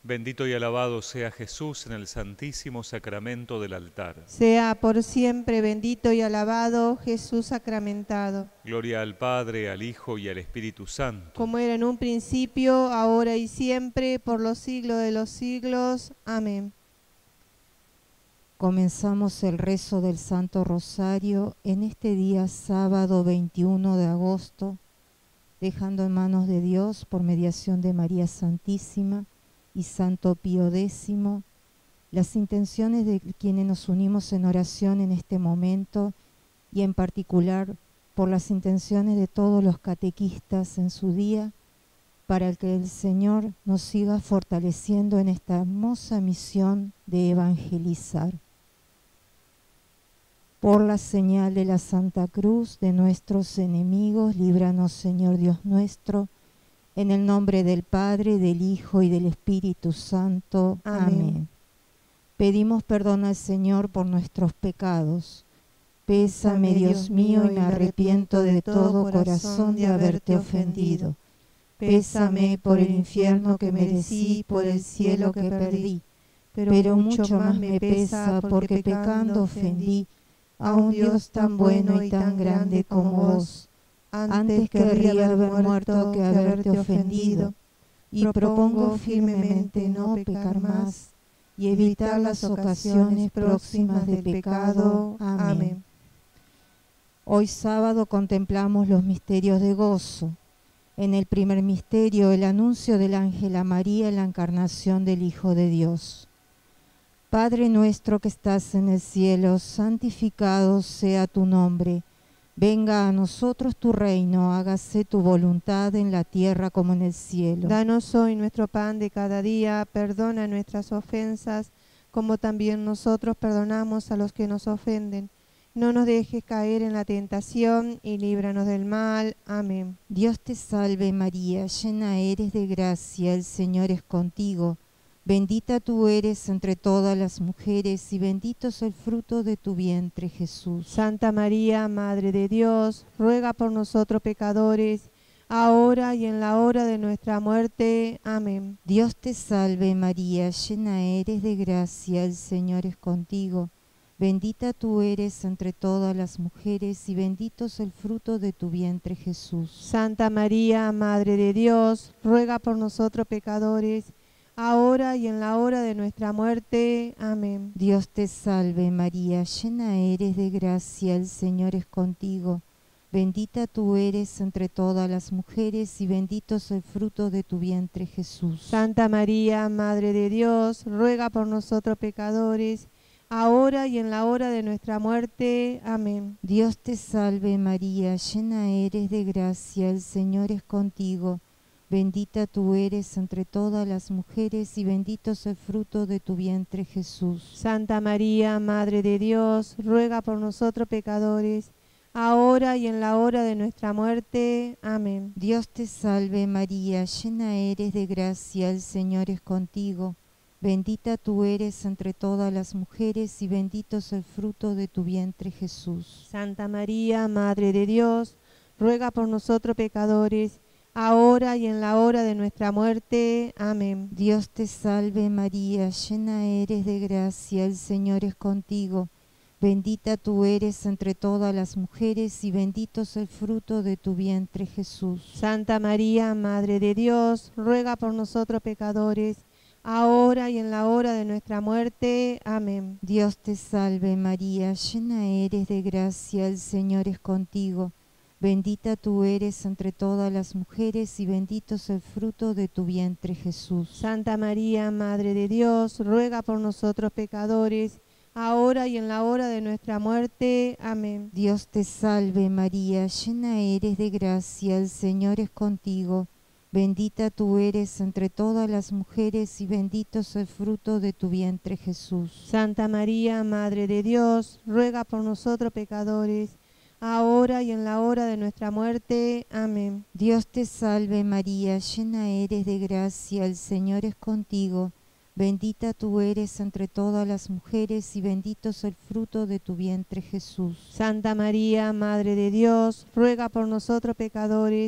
Bendito y alabado sea Jesús en el santísimo sacramento del altar. Sea por siempre bendito y alabado Jesús sacramentado. Gloria al Padre, al Hijo y al Espíritu Santo. Como era en un principio, ahora y siempre, por los siglos de los siglos. Amén. Comenzamos el rezo del Santo Rosario en este día sábado 21 de agosto, dejando en manos de Dios, por mediación de María Santísima y Santo Pío X, las intenciones de quienes nos unimos en oración en este momento, y en particular por las intenciones de todos los catequistas en su día, para que el Señor nos siga fortaleciendo en esta hermosa misión de evangelizar. Por la señal de la Santa Cruz de nuestros enemigos, líbranos, Señor Dios nuestro, en el nombre del Padre, del Hijo y del Espíritu Santo. Amén. Pedimos perdón al Señor por nuestros pecados. Pésame, Dios mío, y me arrepiento de todo corazón de haberte ofendido. Pésame por el infierno que merecí, por el cielo que perdí. Pero mucho más me pesa porque pecando ofendí a un Dios tan bueno y tan grande como vos. Antes querría haber muerto que haberte ofendido, y propongo firmemente no pecar más y evitar las ocasiones próximas de pecado. Amén. Hoy sábado contemplamos los misterios de gozo. En el primer misterio, el anuncio del ángel a María en la encarnación del Hijo de Dios. Padre nuestro que estás en el cielo, santificado sea tu nombre. Venga a nosotros tu reino, hágase tu voluntad en la tierra como en el cielo. Danos hoy nuestro pan de cada día, perdona nuestras ofensas, como también nosotros perdonamos a los que nos ofenden. No nos dejes caer en la tentación y líbranos del mal. Amén. Dios te salve María, llena eres de gracia, el Señor es contigo. Bendita tú eres entre todas las mujeres y bendito es el fruto de tu vientre, Jesús. Santa María, Madre de Dios, ruega por nosotros pecadores, ahora y en la hora de nuestra muerte. Amén. Dios te salve María, llena eres de gracia, el Señor es contigo. Bendita tú eres entre todas las mujeres y bendito es el fruto de tu vientre, Jesús. Santa María, Madre de Dios, ruega por nosotros pecadores, ahora y en la hora de nuestra muerte. Amén. Dios te salve María, llena eres de gracia, el Señor es contigo. Bendita tú eres entre todas las mujeres y bendito es el fruto de tu vientre, Jesús. Santa María, Madre de Dios, ruega por nosotros pecadores, ahora y en la hora de nuestra muerte. Amén. Dios te salve María, llena eres de gracia, el Señor es contigo. Bendita tú eres entre todas las mujeres y bendito es el fruto de tu vientre, Jesús. Santa María, Madre de Dios, ruega por nosotros pecadores, ahora y en la hora de nuestra muerte. Amén. Dios te salve María, llena eres de gracia, el Señor es contigo. Bendita tú eres entre todas las mujeres y bendito es el fruto de tu vientre, Jesús. Santa María, Madre de Dios, ruega por nosotros pecadores, ahora y en la hora de nuestra muerte. Amén. Dios te salve María, llena eres de gracia, el Señor es contigo. Bendita tú eres entre todas las mujeres y bendito es el fruto de tu vientre, Jesús. Santa María, Madre de Dios, ruega por nosotros pecadores, ahora y en la hora de nuestra muerte. Amén. Dios te salve María, llena eres de gracia, el Señor es contigo. Bendita tú eres entre todas las mujeres y bendito es el fruto de tu vientre, Jesús. Santa María, Madre de Dios, ruega por nosotros pecadores, ahora y en la hora de nuestra muerte. Amén. Dios te salve María, llena eres de gracia, el Señor es contigo. Bendita tú eres entre todas las mujeres y bendito es el fruto de tu vientre, Jesús. Santa María, Madre de Dios, ruega por nosotros pecadores, ahora y en la hora de nuestra muerte. Amén. Dios te salve María, llena eres de gracia, el Señor es contigo. Bendita tú eres entre todas las mujeres y bendito es el fruto de tu vientre, Jesús. Santa María, Madre de Dios, ruega por nosotros pecadores,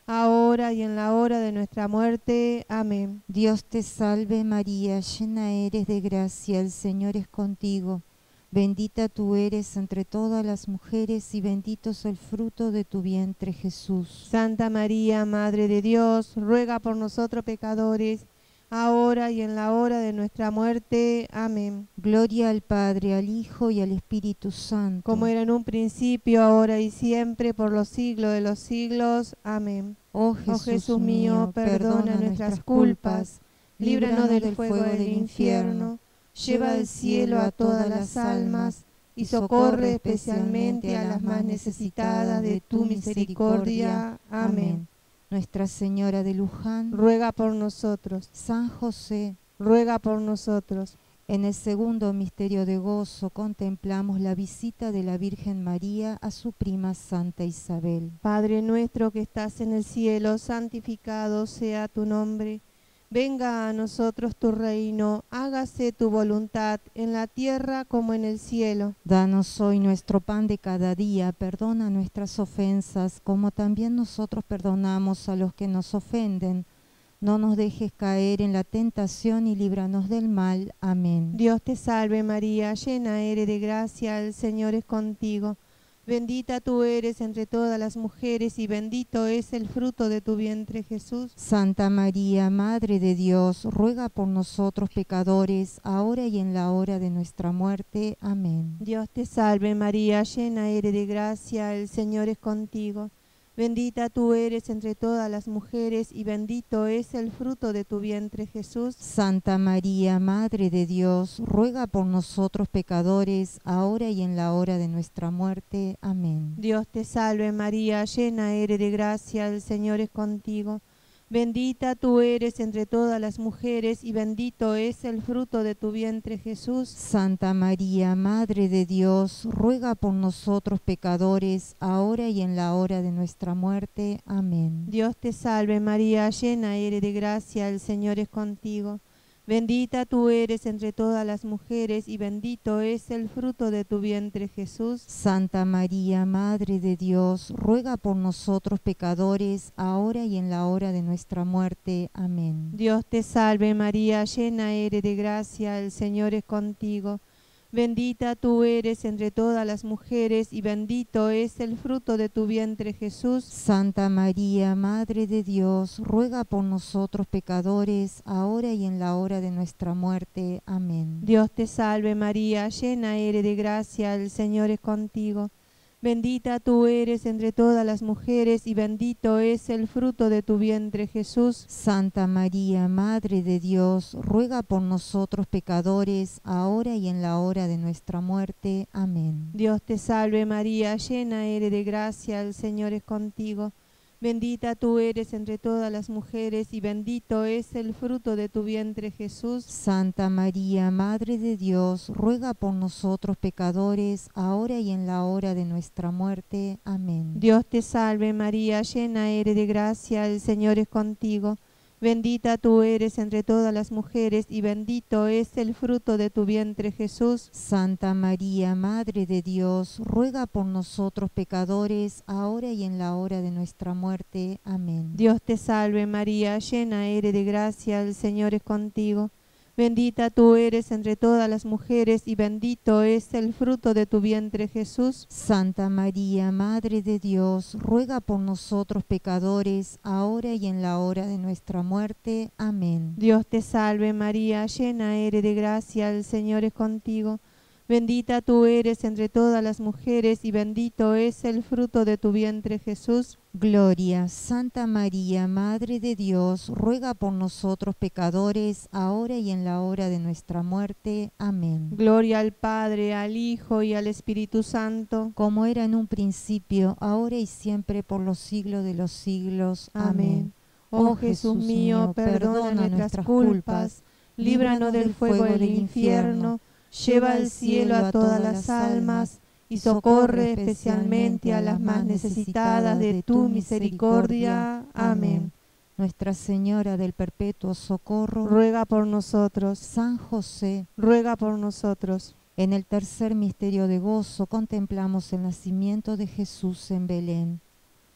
ahora y en la hora de nuestra muerte. Amén. Dios te salve María, llena eres de gracia, el Señor es contigo. Bendita tú eres entre todas las mujeres y bendito es el fruto de tu vientre, Jesús. Santa María, Madre de Dios, ruega por nosotros pecadores, ahora y en la hora de nuestra muerte. Amén. Gloria al Padre, al Hijo y al Espíritu Santo. Como era en un principio, ahora y siempre, por los siglos de los siglos. Amén. Oh Jesús mío, perdona nuestras culpas, líbranos del fuego del infierno, lleva al cielo a todas las almas y socorre especialmente a las más necesitadas de tu misericordia. Amén. Nuestra Señora de Luján, ruega por nosotros. San José, ruega por nosotros. En el segundo misterio de gozo contemplamos la visita de la Virgen María a su prima Santa Isabel. Padre nuestro que estás en el cielo, santificado sea tu nombre. Venga a nosotros tu reino, hágase tu voluntad en la tierra como en el cielo. Danos hoy nuestro pan de cada día, perdona nuestras ofensas, como también nosotros perdonamos a los que nos ofenden. No nos dejes caer en la tentación y líbranos del mal. Amén. Dios te salve María, llena eres de gracia, el Señor es contigo. Bendita tú eres entre todas las mujeres y bendito es el fruto de tu vientre, Jesús. Santa María, Madre de Dios, ruega por nosotros pecadores, ahora y en la hora de nuestra muerte. Amén. Dios te salve María, llena eres de gracia, el Señor es contigo. Bendita tú eres entre todas las mujeres y bendito es el fruto de tu vientre, Jesús. Santa María, Madre de Dios, ruega por nosotros pecadores, ahora y en la hora de nuestra muerte. Amén. Dios te salve María, llena eres de gracia, el Señor es contigo. Bendita tú eres entre todas las mujeres y bendito es el fruto de tu vientre, Jesús. Santa María, Madre de Dios, ruega por nosotros pecadores, ahora y en la hora de nuestra muerte. Amén. Dios te salve María, llena eres de gracia, el Señor es contigo. Bendita tú eres entre todas las mujeres y bendito es el fruto de tu vientre, Jesús. Santa María, Madre de Dios, ruega por nosotros pecadores, ahora y en la hora de nuestra muerte. Amén. Dios te salve María, llena eres de gracia, el Señor es contigo. Bendita tú eres entre todas las mujeres y bendito es el fruto de tu vientre, Jesús. Santa María, Madre de Dios, ruega por nosotros pecadores, ahora y en la hora de nuestra muerte. Amén. Dios te salve María, llena eres de gracia, el Señor es contigo. Bendita tú eres entre todas las mujeres y bendito es el fruto de tu vientre, Jesús. Santa María, Madre de Dios, ruega por nosotros pecadores, ahora y en la hora de nuestra muerte. Amén. Dios te salve María, llena eres de gracia, el Señor es contigo. Bendita tú eres entre todas las mujeres y bendito es el fruto de tu vientre, Jesús. Santa María, Madre de Dios, ruega por nosotros pecadores, ahora y en la hora de nuestra muerte. Amén. Dios te salve María, llena eres de gracia, el Señor es contigo. Bendita tú eres entre todas las mujeres y bendito es el fruto de tu vientre, Jesús. Santa María, Madre de Dios, ruega por nosotros pecadores, ahora y en la hora de nuestra muerte. Amén. Dios te salve María, llena eres de gracia, el Señor es contigo. Bendita tú eres entre todas las mujeres y bendito es el fruto de tu vientre, Jesús. Santa María, Madre de Dios, ruega por nosotros pecadores, ahora y en la hora de nuestra muerte. Amén. Dios te salve María, llena eres de gracia, el Señor es contigo. Bendita tú eres entre todas las mujeres y bendito es el fruto de tu vientre, Jesús. Gloria, Santa María, Madre de Dios, ruega por nosotros pecadores, ahora y en la hora de nuestra muerte. Amén. Gloria al Padre, al Hijo y al Espíritu Santo. Como era en un principio, ahora y siempre, por los siglos de los siglos. Amén. Oh Jesús mío, perdona nuestras culpas, líbranos del fuego del infierno, lleva al cielo a todas las almas y socorre especialmente a las más necesitadas de tu misericordia. Amén. Nuestra Señora del Perpetuo Socorro, ruega por nosotros. San José, ruega por nosotros. En el tercer misterio de gozo contemplamos el nacimiento de Jesús en Belén.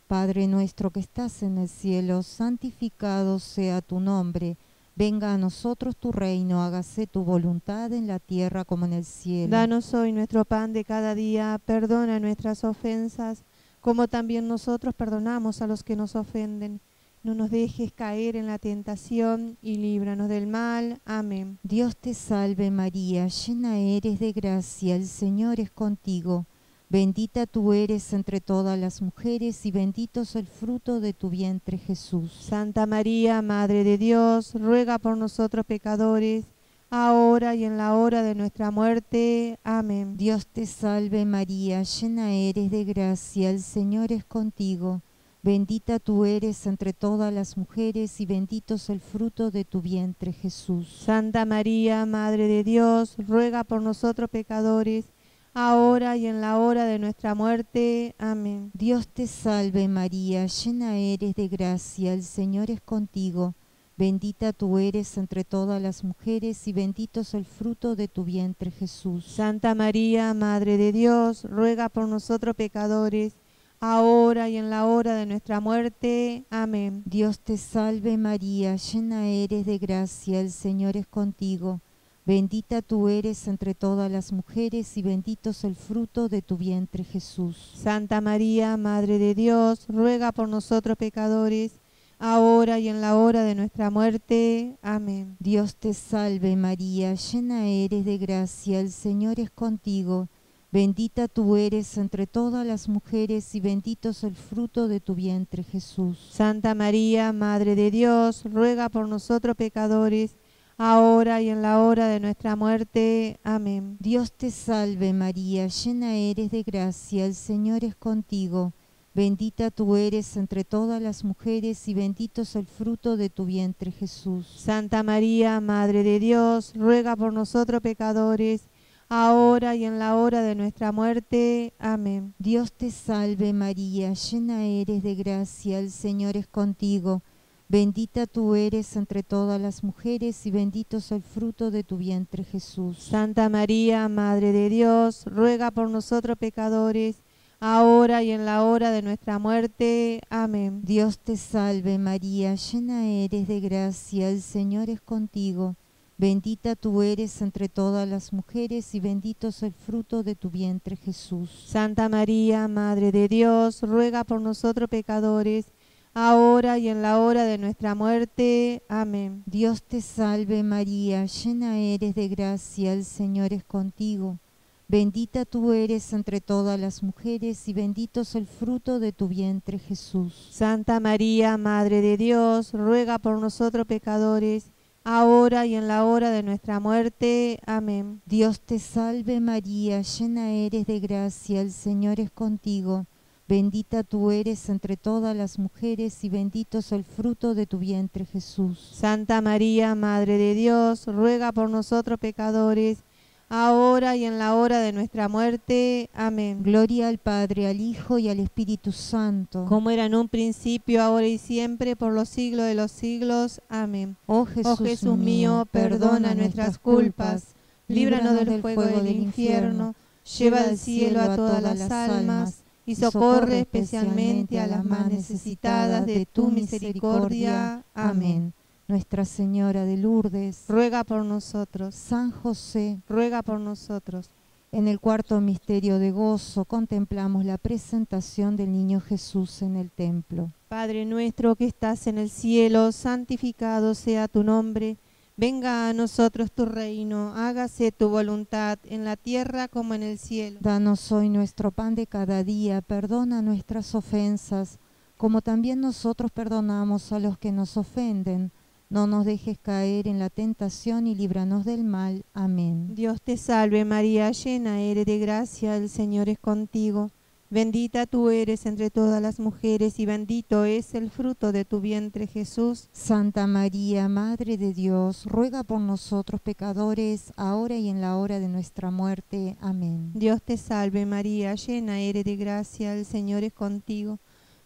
Padre nuestro que estás en el cielo, santificado sea tu nombre. Venga a nosotros tu reino, hágase tu voluntad en la tierra como en el cielo. Danos hoy nuestro pan de cada día, perdona nuestras ofensas, como también nosotros perdonamos a los que nos ofenden. No nos dejes caer en la tentación y líbranos del mal. Amén. Dios te salve María, llena eres de gracia, el Señor es contigo. Bendita tú eres entre todas las mujeres y bendito es el fruto de tu vientre Jesús. Santa María, Madre de Dios, ruega por nosotros pecadores, ahora y en la hora de nuestra muerte. Amén. Dios te salve María, llena eres de gracia, el Señor es contigo. Bendita tú eres entre todas las mujeres y bendito es el fruto de tu vientre Jesús. Santa María, Madre de Dios, ruega por nosotros pecadores, ahora y en la hora de nuestra muerte. Amén. Dios te salve María, llena eres de gracia, el Señor es contigo. Bendita tú eres entre todas las mujeres y bendito es el fruto de tu vientre Jesús. Santa María, Madre de Dios, ruega por nosotros pecadores, ahora y en la hora de nuestra muerte. Amén. Dios te salve María, llena eres de gracia, el Señor es contigo. Bendita tú eres entre todas las mujeres y bendito es el fruto de tu vientre Jesús. Santa María, Madre de Dios, ruega por nosotros pecadores, ahora y en la hora de nuestra muerte. Amén. Dios te salve María, llena eres de gracia, el Señor es contigo. Bendita tú eres entre todas las mujeres y bendito es el fruto de tu vientre Jesús. Santa María, Madre de Dios, ruega por nosotros pecadores, ahora y en la hora de nuestra muerte. Amén. Dios te salve María, llena eres de gracia, el Señor es contigo. Bendita tú eres entre todas las mujeres y bendito es el fruto de tu vientre Jesús. Santa María, Madre de Dios, ruega por nosotros pecadores, ahora y en la hora de nuestra muerte. Amén. Dios te salve María, llena eres de gracia, el Señor es contigo. Bendita tú eres entre todas las mujeres y bendito es el fruto de tu vientre Jesús. Santa María, Madre de Dios, ruega por nosotros pecadores, ahora y en la hora de nuestra muerte. Amén. Dios te salve María, llena eres de gracia, el Señor es contigo. Bendita tú eres entre todas las mujeres y bendito es el fruto de tu vientre Jesús. Santa María, Madre de Dios, ruega por nosotros pecadores, ahora y en la hora de nuestra muerte. Amén. Dios te salve María, llena eres de gracia, el Señor es contigo. Bendita tú eres entre todas las mujeres y bendito es el fruto de tu vientre Jesús. Santa María, Madre de Dios, ruega por nosotros pecadores, ahora y en la hora de nuestra muerte. Amén. Dios te salve María, llena eres de gracia, el Señor es contigo. Bendita tú eres entre todas las mujeres y bendito es el fruto de tu vientre Jesús. Santa María, Madre de Dios, ruega por nosotros pecadores, ahora y en la hora de nuestra muerte. Amén. Gloria al Padre, al Hijo y al Espíritu Santo. Como era en un principio, ahora y siempre, por los siglos de los siglos. Amén. Oh Jesús mío, perdona nuestras culpas, líbranos del fuego del infierno, lleva al cielo a todas las almas y socorre especialmente a las más necesitadas de tu misericordia. Amén. Nuestra Señora de Lourdes, ruega por nosotros. San José, ruega por nosotros. En el cuarto misterio de gozo contemplamos la presentación del niño Jesús en el templo. Padre nuestro que estás en el cielo, santificado sea tu nombre. Venga a nosotros tu reino, hágase tu voluntad en la tierra como en el cielo. Danos hoy nuestro pan de cada día, perdona nuestras ofensas, como también nosotros perdonamos a los que nos ofenden. No nos dejes caer en la tentación y líbranos del mal. Amén. Dios te salve María, llena eres de gracia, el Señor es contigo. Bendita tú eres entre todas las mujeres y bendito es el fruto de tu vientre Jesús. Santa María, Madre de Dios, ruega por nosotros pecadores, ahora y en la hora de nuestra muerte. Amén. Dios te salve María, llena eres de gracia, el Señor es contigo.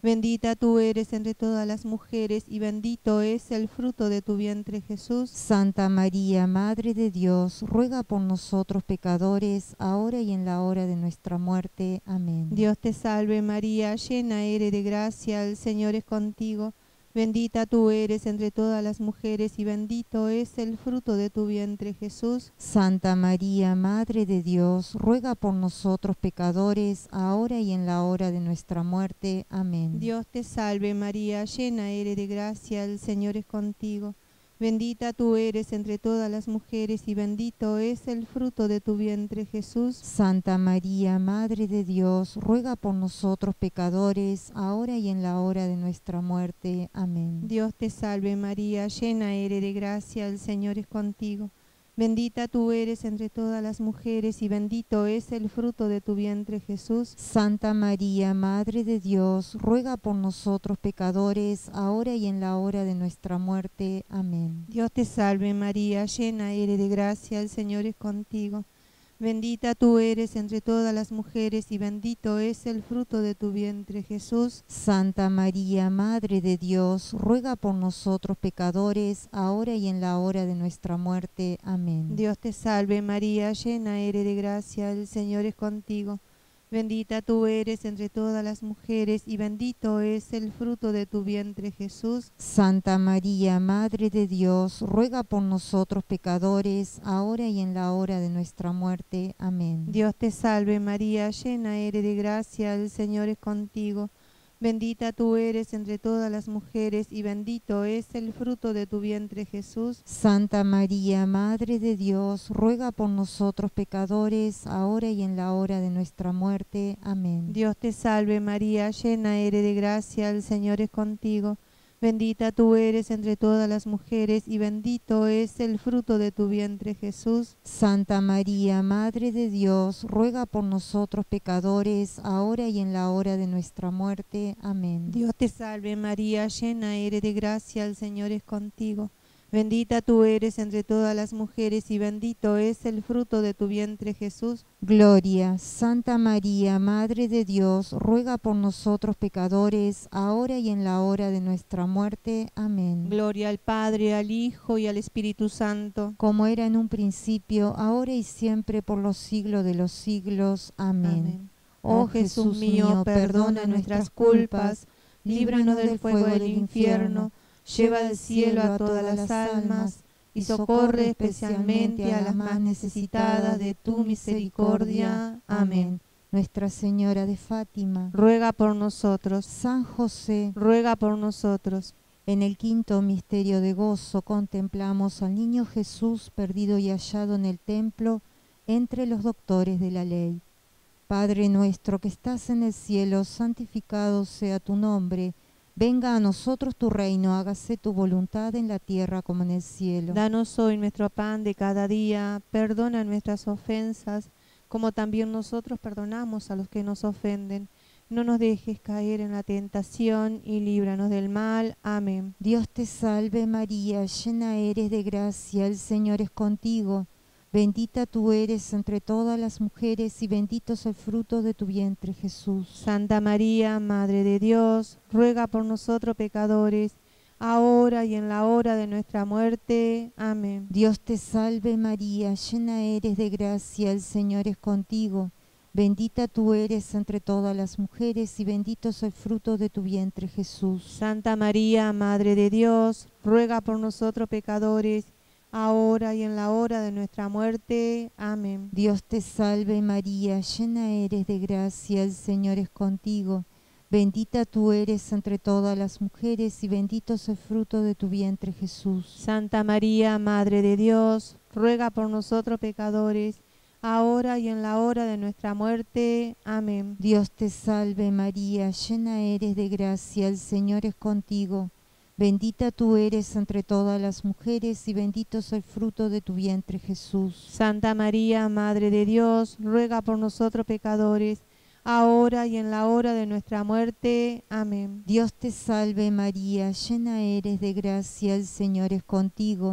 Bendita tú eres entre todas las mujeres y bendito es el fruto de tu vientre, Jesús. Santa María, Madre de Dios, ruega por nosotros pecadores, ahora y en la hora de nuestra muerte. Amén. Dios te salve María, llena eres de gracia, el Señor es contigo. Bendita tú eres entre todas las mujeres y bendito es el fruto de tu vientre, Jesús. Santa María, Madre de Dios, ruega por nosotros pecadores, ahora y en la hora de nuestra muerte. Amén. Dios te salve María, llena eres de gracia, el Señor es contigo. Bendita tú eres entre todas las mujeres y bendito es el fruto de tu vientre, Jesús. Santa María, Madre de Dios, ruega por nosotros pecadores, ahora y en la hora de nuestra muerte. Amén. Dios te salve María, llena eres de gracia, el Señor es contigo. Bendita tú eres entre todas las mujeres y bendito es el fruto de tu vientre, Jesús. Santa María, Madre de Dios, ruega por nosotros pecadores, ahora y en la hora de nuestra muerte. Amén. Dios te salve María, llena eres de gracia, el Señor es contigo. Bendita tú eres entre todas las mujeres y bendito es el fruto de tu vientre, Jesús. Santa María, Madre de Dios, ruega por nosotros pecadores, ahora y en la hora de nuestra muerte. Amén. Dios te salve María, llena eres de gracia, el Señor es contigo. Bendita tú eres entre todas las mujeres y bendito es el fruto de tu vientre, Jesús. Santa María, Madre de Dios, ruega por nosotros pecadores, ahora y en la hora de nuestra muerte. Amén. Dios te salve María, llena eres de gracia, el Señor es contigo. Bendita tú eres entre todas las mujeres y bendito es el fruto de tu vientre, Jesús. Santa María, Madre de Dios, ruega por nosotros pecadores, ahora y en la hora de nuestra muerte. Amén. Dios te salve María, llena eres de gracia, el Señor es contigo. Bendita tú eres entre todas las mujeres y bendito es el fruto de tu vientre, Jesús. Santa María, Madre de Dios, ruega por nosotros pecadores, ahora y en la hora de nuestra muerte. Amén. Dios te salve María, llena eres de gracia, el Señor es contigo. Bendita tú eres entre todas las mujeres y bendito es el fruto de tu vientre, Jesús. Gloria, Santa María, Madre de Dios, ruega por nosotros pecadores, ahora y en la hora de nuestra muerte. Amén. Gloria al Padre, al Hijo y al Espíritu Santo. Como era en un principio, ahora y siempre, por los siglos de los siglos. Amén. Oh Jesús mío, perdona nuestras culpas, líbranos del fuego del infierno, lleva al cielo a todas las almas y socorre especialmente a las más necesitadas de tu misericordia. Amén. Nuestra Señora de Fátima, Ruega por nosotros. San José, Ruega por nosotros. en el quinto misterio de gozo contemplamos al niño Jesús perdido y hallado en el templo entre los doctores de la ley. Padre nuestro que estás en el cielo, santificado sea tu nombre. Venga a nosotros tu reino, hágase tu voluntad en la tierra como en el cielo. Danos hoy nuestro pan de cada día, perdona nuestras ofensas, como también nosotros perdonamos a los que nos ofenden. No nos dejes caer en la tentación y líbranos del mal. Amén. Dios te salve María, llena eres de gracia, el Señor es contigo. Bendita tú eres entre todas las mujeres y bendito es el fruto de tu vientre, Jesús. Santa María, Madre de Dios, ruega por nosotros pecadores, ahora y en la hora de nuestra muerte. Amén. Dios te salve María, llena eres de gracia, el Señor es contigo. Bendita tú eres entre todas las mujeres y bendito es el fruto de tu vientre, Jesús. Santa María, Madre de Dios, ruega por nosotros pecadores, ahora y en la hora de nuestra muerte. Amén. Dios te salve María, llena eres de gracia, el Señor es contigo. Bendita tú eres entre todas las mujeres y bendito es el fruto de tu vientre, Jesús. Santa María, Madre de Dios, ruega por nosotros pecadores, ahora y en la hora de nuestra muerte. Amén. Dios te salve María, llena eres de gracia, el Señor es contigo. Bendita tú eres entre todas las mujeres y bendito es el fruto de tu vientre, Jesús. Santa María, Madre de Dios, ruega por nosotros pecadores, ahora y en la hora de nuestra muerte. Amén. Dios te salve María, llena eres de gracia, el Señor es contigo.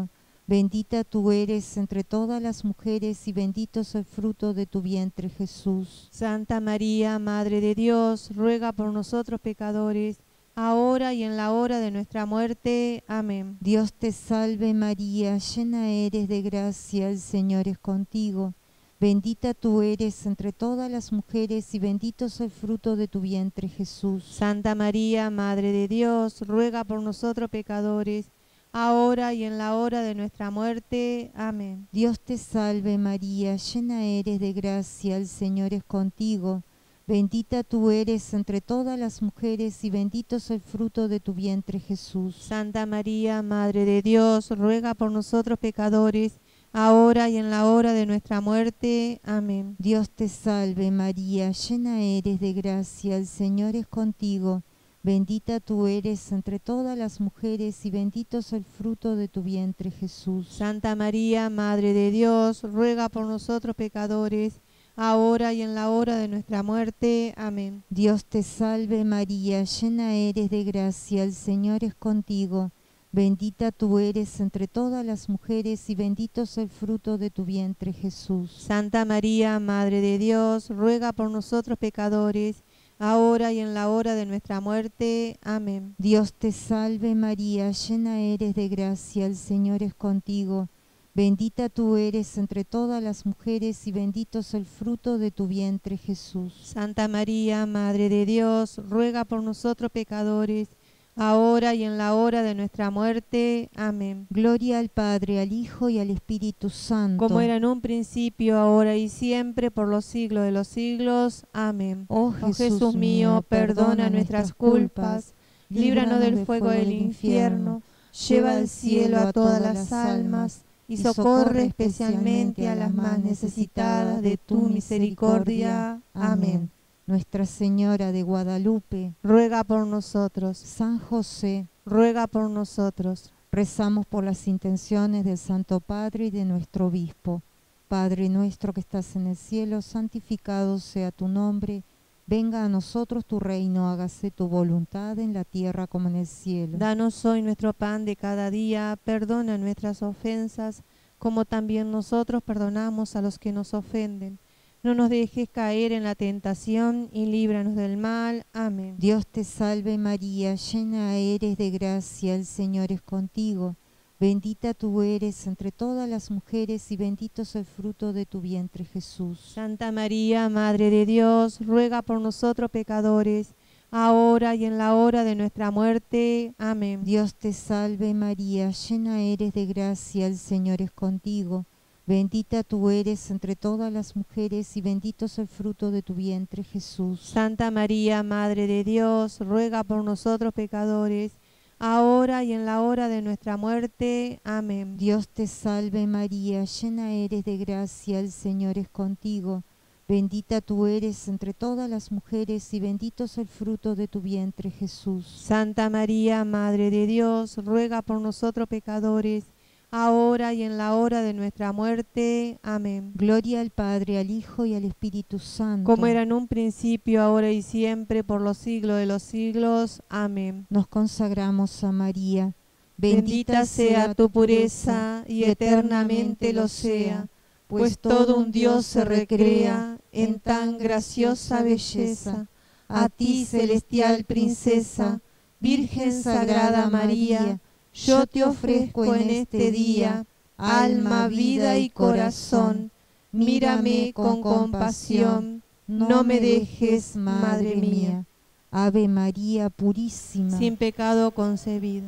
Bendita tú eres entre todas las mujeres y bendito es el fruto de tu vientre, Jesús. Santa María, Madre de Dios, ruega por nosotros pecadores, ahora y en la hora de nuestra muerte. Amén. Dios te salve María, llena eres de gracia, el Señor es contigo. Bendita tú eres entre todas las mujeres y bendito es el fruto de tu vientre, Jesús. Santa María, Madre de Dios, ruega por nosotros pecadores, ahora y en la hora de nuestra muerte. Amén. Dios te salve María, llena eres de gracia, el Señor es contigo. Bendita tú eres entre todas las mujeres y bendito es el fruto de tu vientre, Jesús. Santa María, Madre de Dios, ruega por nosotros pecadores, ahora y en la hora de nuestra muerte. Amén. Dios te salve María, llena eres de gracia, el Señor es contigo. Bendita tú eres entre todas las mujeres y bendito es el fruto de tu vientre, Jesús. Santa María, Madre de Dios, ruega por nosotros pecadores, ahora y en la hora de nuestra muerte. Amén. Dios te salve María, llena eres de gracia, el Señor es contigo. Bendita tú eres entre todas las mujeres y bendito es el fruto de tu vientre, Jesús. Santa María, Madre de Dios, ruega por nosotros pecadores, ahora y en la hora de nuestra muerte. Amén. Dios te salve María, llena eres de gracia, el Señor es contigo. Bendita tú eres entre todas las mujeres y bendito es el fruto de tu vientre, Jesús. Santa María, Madre de Dios, ruega por nosotros pecadores, ahora y en la hora de nuestra muerte. Amén. Gloria al Padre, al Hijo y al Espíritu Santo. Como era en un principio, ahora y siempre, por los siglos de los siglos. Amén. Oh Jesús mío, perdona nuestras culpas, líbranos del fuego del infierno, lleva al cielo a todas las almas y socorre especialmente a las más necesitadas de tu misericordia. Amén. Nuestra Señora de Guadalupe, ruega por nosotros. San José, ruega por nosotros. Rezamos por las intenciones del Santo Padre y de nuestro Obispo. Padre nuestro que estás en el cielo, santificado sea tu nombre. Venga a nosotros tu reino, hágase tu voluntad en la tierra como en el cielo. Danos hoy nuestro pan de cada día, perdona nuestras ofensas, como también nosotros perdonamos a los que nos ofenden. No nos dejes caer en la tentación y líbranos del mal. Amén. Dios te salve María, llena eres de gracia, el Señor es contigo. Bendita tú eres entre todas las mujeres y bendito es el fruto de tu vientre, Jesús. Santa María, Madre de Dios, ruega por nosotros pecadores, ahora y en la hora de nuestra muerte. Amén. Dios te salve María, llena eres de gracia, el Señor es contigo. Bendita tú eres entre todas las mujeres y bendito es el fruto de tu vientre, Jesús. Santa María, Madre de Dios, ruega por nosotros pecadores, ahora y en la hora de nuestra muerte. Amén. Dios te salve María, llena eres de gracia, el Señor es contigo. Bendita tú eres entre todas las mujeres y bendito es el fruto de tu vientre, Jesús. Santa María, Madre de Dios, ruega por nosotros pecadores, ahora y en la hora de nuestra muerte. Amén. Gloria al Padre, al Hijo y al Espíritu Santo. Como era en un principio, ahora y siempre, por los siglos de los siglos. Amén. Nos consagramos a María. Bendita sea tu pureza y eternamente lo sea, pues todo un Dios se recrea en tan graciosa belleza. A ti, celestial princesa, Virgen Sagrada María, yo te ofrezco en este día alma, vida y corazón. Mírame con compasión, no me dejes, Madre mía. Ave María purísima, sin pecado concebido.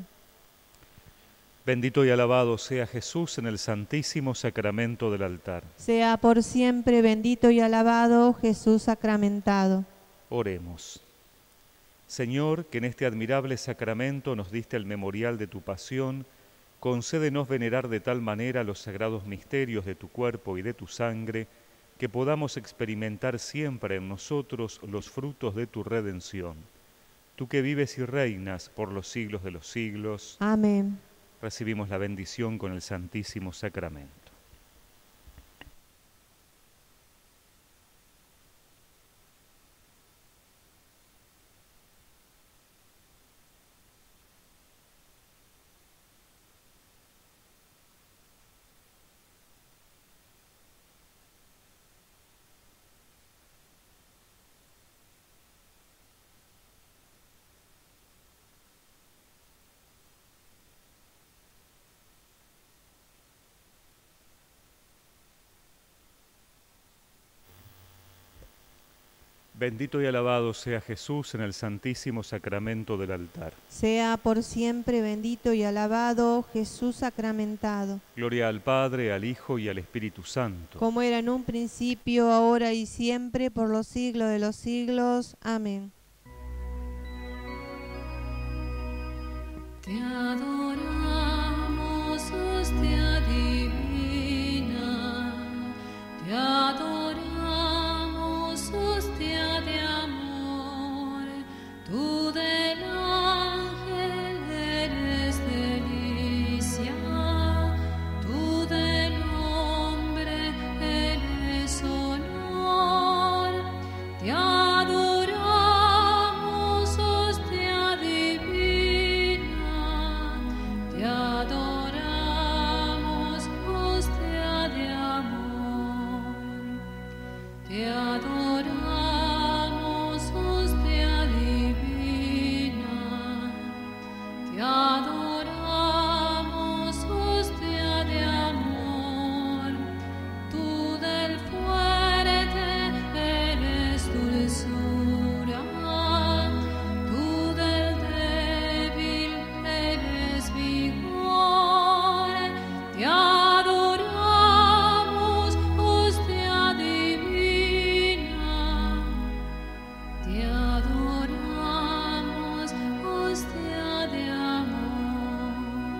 Bendito y alabado sea Jesús en el santísimo sacramento del altar. Sea por siempre bendito y alabado Jesús sacramentado. Oremos. Señor, que en este admirable sacramento nos diste el memorial de tu pasión, concédenos venerar de tal manera los sagrados misterios de tu cuerpo y de tu sangre, que podamos experimentar siempre en nosotros los frutos de tu redención. Tú que vives y reinas por los siglos de los siglos. Amén. Recibimos la bendición con el Santísimo Sacramento. Bendito y alabado sea Jesús en el santísimo sacramento del altar. Sea por siempre bendito y alabado Jesús sacramentado. Gloria al Padre, al Hijo y al Espíritu Santo. Como era en un principio, ahora y siempre, por los siglos de los siglos. Amén. Te adoramos, hostia divina, te adoramos, hostia de amor, tú del ángel eres delicia, tú del hombre eres honor, te adoramos, hostia divina, te adoramos, hostia de amor, te adoramos, hostia divina, te adoramos, hostia de amor, tú del fuerte eres dulzura, tú del débil eres vigor, te adoramos, hostia divina, te adoramos, hostia de amor,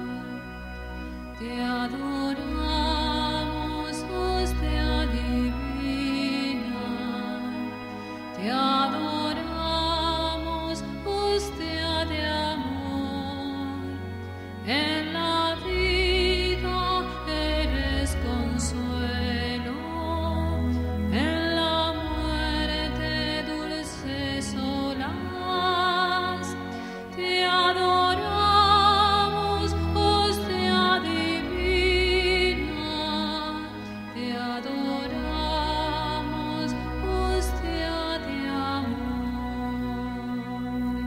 te adoramos, hostia divina, te adoramos, hostia de amor, en la vida eres consuelo, en la muerte dulce solaz, te adoramos, hostia divina, te adoramos, hostia de amor.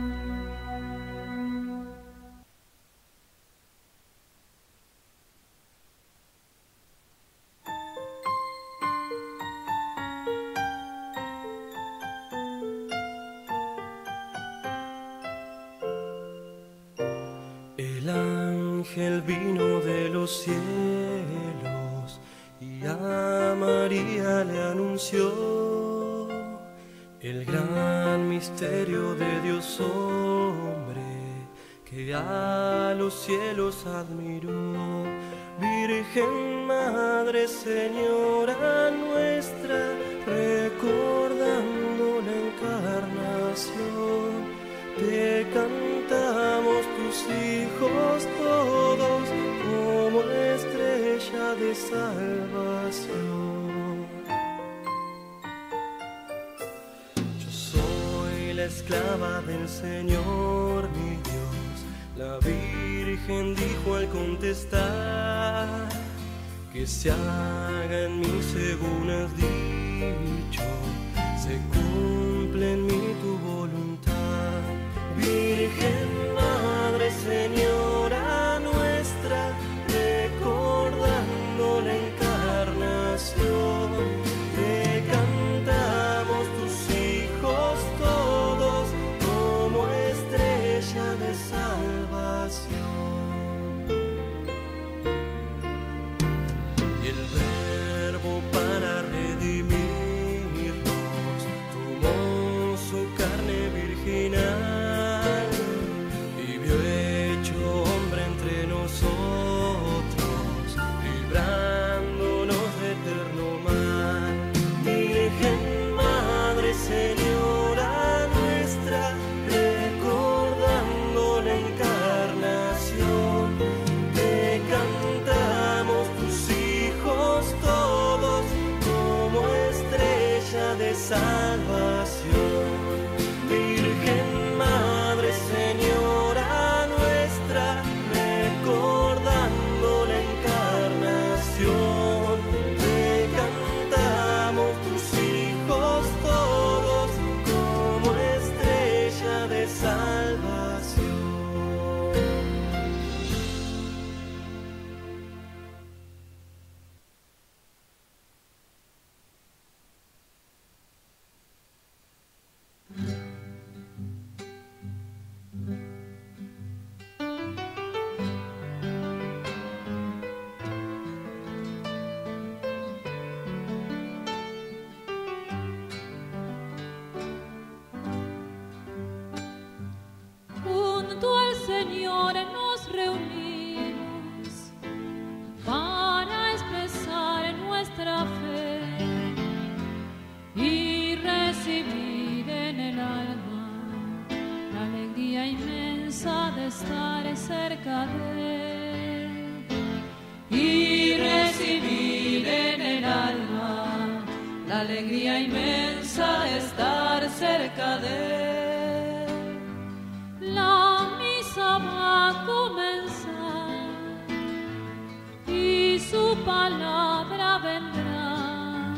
El ángel vino de los cielos y a María le anunció el gran misterio de Dios hombre que a los cielos admiró. Virgen Madre, Señora nuestra, recordando la encarnación, te cantamos tus hijos todos como estrella de salvación. Yo soy la esclava del Señor mi Dios, la Virgen dijo al contestar, que se haga en mí según has dicho, se cumple en mí tu voluntad. Virgen Madre, Señora nuestra, recordando la encarnación, te cantamos tus hijos todos como estrella de salvación. Y el Verbo para redimirnos tomó su carne virginal y vio hecho hombre entre nosotros, librándonos de eterno mal. Virgen Madre, Señora nuestra, recordando la encarnación, te cantamos tus hijos todos como estrella de salvación. Virgen Madre, Señora nuestra, recordando la encarnación, te cantamos tus hijos todos como estrella de salvación. alegría inmensa de estar cerca de Él. La misa va a comenzar y su palabra vendrá,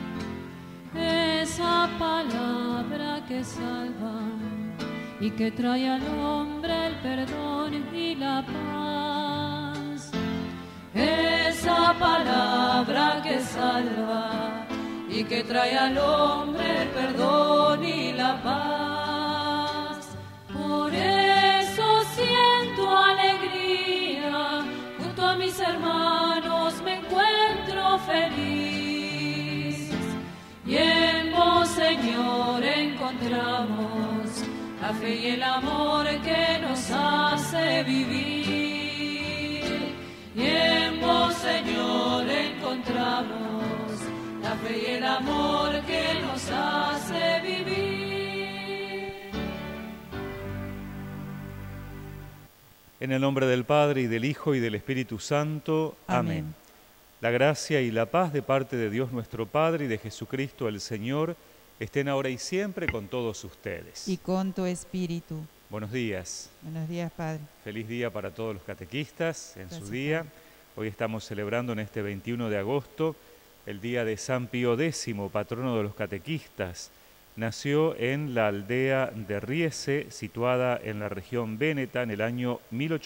esa palabra que salva y que trae al hombre el perdón y la paz. Esa palabra que salva y que trae al hombre el perdón y la paz. Por eso siento alegría, junto a mis hermanos me encuentro feliz. Y en vos, Señor, encontramos la fe y el amor que nos hace vivir. Y en vos, Señor, encontramos la fe y el amor que nos hace vivir. En el nombre del Padre, y del Hijo, y del Espíritu Santo. Amén. La gracia y la paz de parte de Dios nuestro Padre y de Jesucristo el Señor estén ahora y siempre con todos ustedes. Y con tu espíritu. Buenos días. Buenos días, Padre. Feliz día para todos los catequistas en Gracias, su día. Padre. Hoy estamos celebrando en este 21 de agosto el día de San Pío X, patrono de los catequistas. Nació en la aldea de Riese, situada en la región Véneta, en el año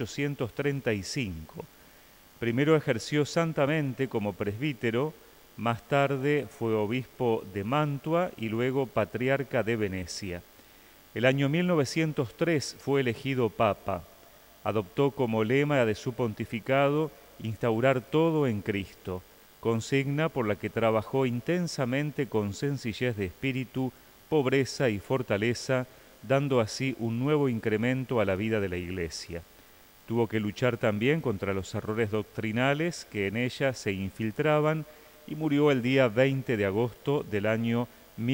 1835. Primero ejerció santamente como presbítero, más tarde fue obispo de Mantua y luego patriarca de Venecia. El año 1903 fue elegido papa. Adoptó como lema de su pontificado instaurar todo en Cristo, consigna por la que trabajó intensamente con sencillez de espíritu, pobreza y fortaleza, dando así un nuevo incremento a la vida de la Iglesia. Tuvo que luchar también contra los errores doctrinales que en ella se infiltraban y murió el día 20 de agosto del año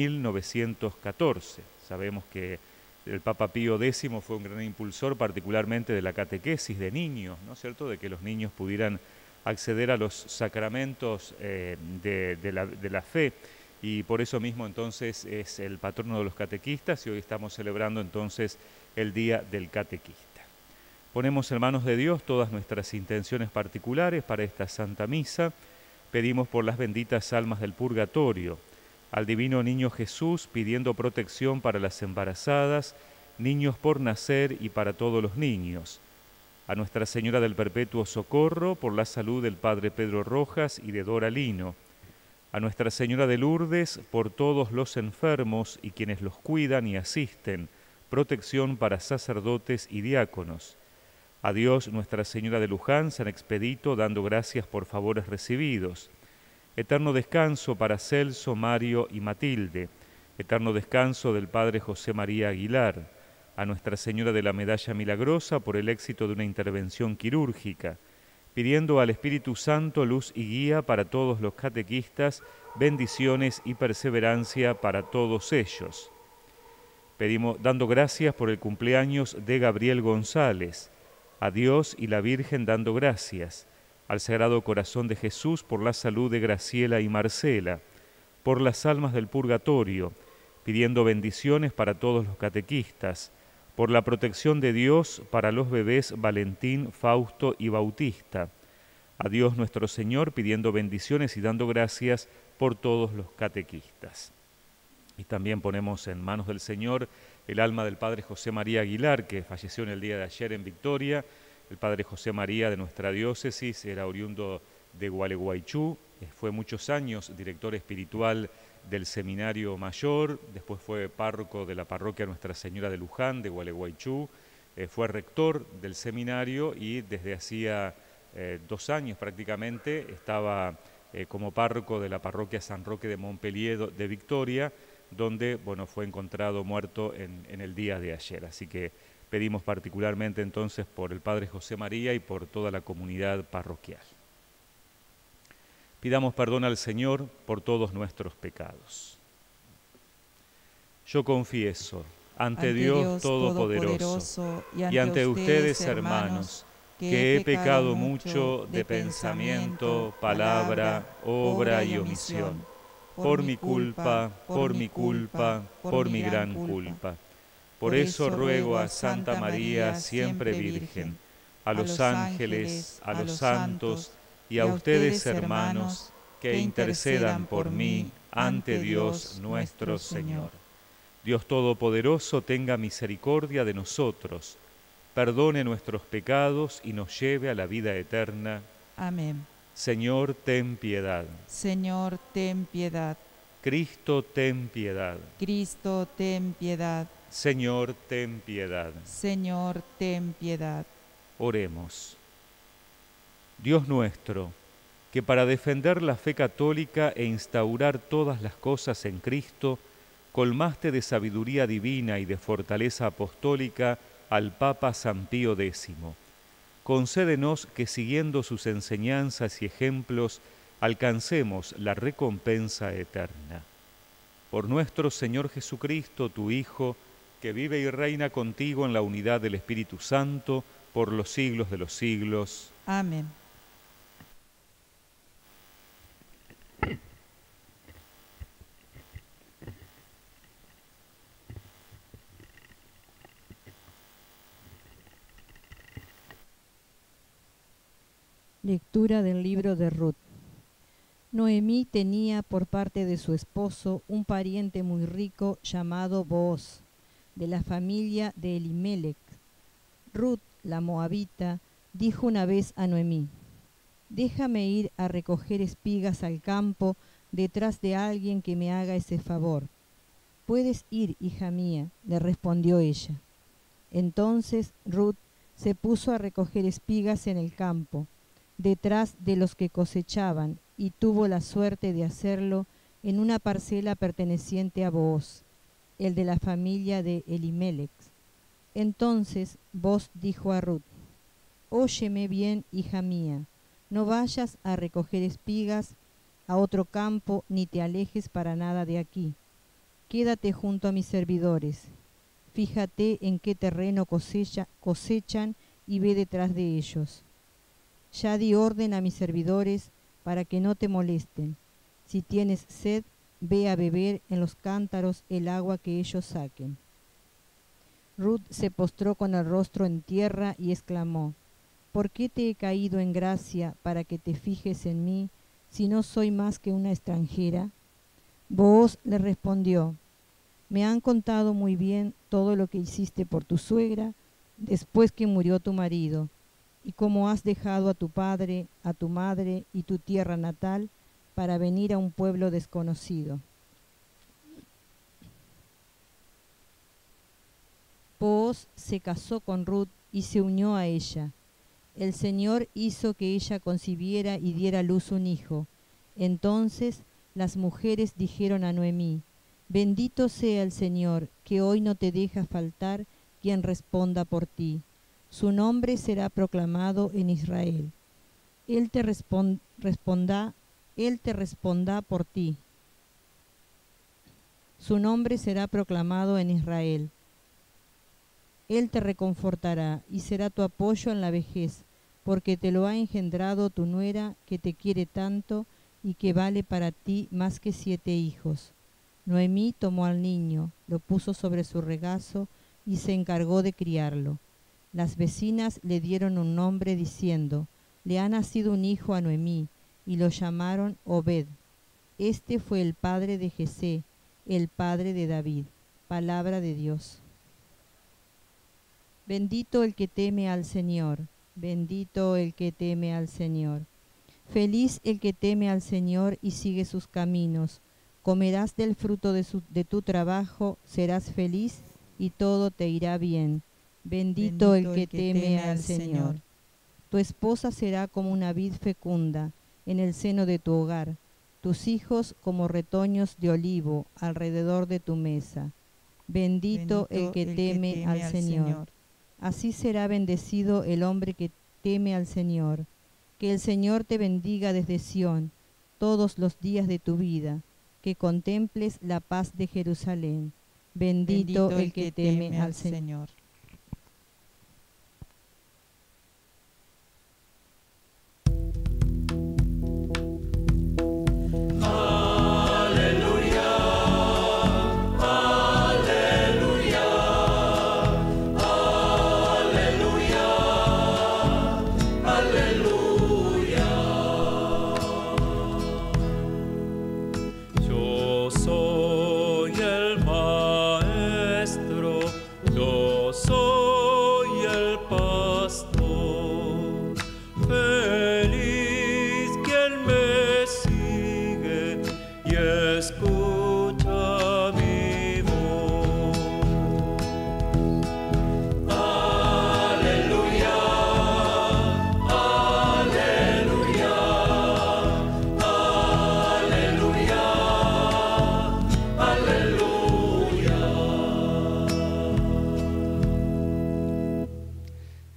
1914. Sabemos que el Papa Pío X fue un gran impulsor particularmente de la catequesis de niños, ¿no es cierto?, de que los niños pudieran acceder a los sacramentos de la fe, y por eso mismo entonces es el patrono de los catequistas y hoy estamos celebrando entonces el Día del Catequista. Ponemos en manos de Dios todas nuestras intenciones particulares para esta Santa Misa. Pedimos por las benditas almas del purgatorio, al Divino Niño Jesús pidiendo protección para las embarazadas, niños por nacer y para todos los niños. A Nuestra Señora del Perpetuo Socorro por la salud del Padre Pedro Rojas y de Dora Lino. A Nuestra Señora de Lourdes por todos los enfermos y quienes los cuidan y asisten, protección para sacerdotes y diáconos. A Dios Nuestra Señora de Luján, San Expedito, dando gracias por favores recibidos. Eterno descanso para Celso, Mario y Matilde. Eterno descanso del Padre José María Aguilar. A Nuestra Señora de la Medalla Milagrosa por el éxito de una intervención quirúrgica. Pidiendo al Espíritu Santo luz y guía para todos los catequistas, bendiciones y perseverancia para todos ellos. Pedimos, dando gracias por el cumpleaños de Gabriel González. A Dios y la Virgen dando gracias. Al Sagrado Corazón de Jesús por la salud de Graciela y Marcela, por las almas del purgatorio, pidiendo bendiciones para todos los catequistas, por la protección de Dios para los bebés Valentín, Fausto y Bautista. A Dios nuestro Señor pidiendo bendiciones y dando gracias por todos los catequistas. Y también ponemos en manos del Señor el alma del Padre José María Aguilar, que falleció en el día de ayer en Victoria. El Padre José María de nuestra diócesis era oriundo de Gualeguaychú, fue muchos años director espiritual del Seminario Mayor, después fue párroco de la parroquia Nuestra Señora de Luján de Gualeguaychú, fue rector del seminario y desde hacía 2 años prácticamente estaba como párroco de la parroquia San Roque de Montpellier de Victoria, donde fue encontrado muerto en el día de ayer. Así que pedimos particularmente entonces por el Padre José María y por toda la comunidad parroquial. Pidamos perdón al Señor por todos nuestros pecados. Yo confieso ante Dios Todopoderoso y ante ustedes, hermanos, que he pecado mucho de pensamiento, palabra, obra y omisión, por mi culpa, por mi culpa, por mi gran culpa. Por eso ruego a Santa María, siempre Virgen, a los ángeles, a los santos y a ustedes, hermanos, que intercedan por mí ante Dios nuestro Señor. Dios Todopoderoso tenga misericordia de nosotros, perdone nuestros pecados y nos lleve a la vida eterna. Amén. Señor, ten piedad. Señor, ten piedad. Cristo, ten piedad. Cristo, ten piedad. Señor, ten piedad. Señor, ten piedad. Oremos. Dios nuestro, que para defender la fe católica e instaurar todas las cosas en Cristo, colmaste de sabiduría divina y de fortaleza apostólica al Papa San Pío X. Concédenos que siguiendo sus enseñanzas y ejemplos alcancemos la recompensa eterna. Por nuestro Señor Jesucristo, tu Hijo, que vive y reina contigo en la unidad del Espíritu Santo, por los siglos de los siglos. Amén. Lectura del libro de Ruth. Noemí tenía por parte de su esposo un pariente muy rico llamado Booz, de la familia de Elimelec. Ruth, la moabita, dijo una vez a Noemí: «Déjame ir a recoger espigas al campo detrás de alguien que me haga ese favor». «Puedes ir, hija mía», le respondió ella. Entonces Ruth se puso a recoger espigas en el campo, detrás de los que cosechaban, y tuvo la suerte de hacerlo en una parcela perteneciente a Booz, el de la familia de Elimelec. Entonces Booz dijo a Ruth: «Óyeme bien, hija mía, no vayas a recoger espigas a otro campo, ni te alejes para nada de aquí. Quédate junto a mis servidores. Fíjate en qué terreno cosechan y ve detrás de ellos. Ya di orden a mis servidores para que no te molesten. Si tienes sed, ve a beber en los cántaros el agua que ellos saquen». Ruth se postró con el rostro en tierra y exclamó: «¿Por qué te he caído en gracia para que te fijes en mí, si no soy más que una extranjera?» Booz le respondió: «Me han contado muy bien todo lo que hiciste por tu suegra después que murió tu marido, y cómo has dejado a tu padre, a tu madre y tu tierra natal para venir a un pueblo desconocido». Booz se casó con Ruth y se unió a ella. El Señor hizo que ella concibiera y diera a luz un hijo. Entonces las mujeres dijeron a Noemí: «Bendito sea el Señor, que hoy no te deja faltar quien responda por ti. Su nombre será proclamado en Israel. Él te responda por ti. Su nombre será proclamado en Israel. Él te reconfortará y será tu apoyo en la vejez, porque te lo ha engendrado tu nuera, que te quiere tanto y que vale para ti más que 7 hijos». Noemí tomó al niño, lo puso sobre su regazo y se encargó de criarlo. Las vecinas le dieron un nombre diciendo: «Le ha nacido un hijo a Noemí», y lo llamaron Obed. Este fue el padre de Jesé, el padre de David. Palabra de Dios. Bendito el que teme al Señor, bendito el que teme al Señor. Feliz el que teme al Señor y sigue sus caminos. Comerás del fruto de tu trabajo, serás feliz y todo te irá bien. Bendito el que teme al Señor. Tu esposa será como una vid fecunda en el seno de tu hogar, tus hijos como retoños de olivo alrededor de tu mesa. Bendito el que teme al Señor. Así será bendecido el hombre que teme al Señor. Que el Señor te bendiga desde Sión todos los días de tu vida, que contemples la paz de Jerusalén. Bendito el que teme al Señor. Aleluya.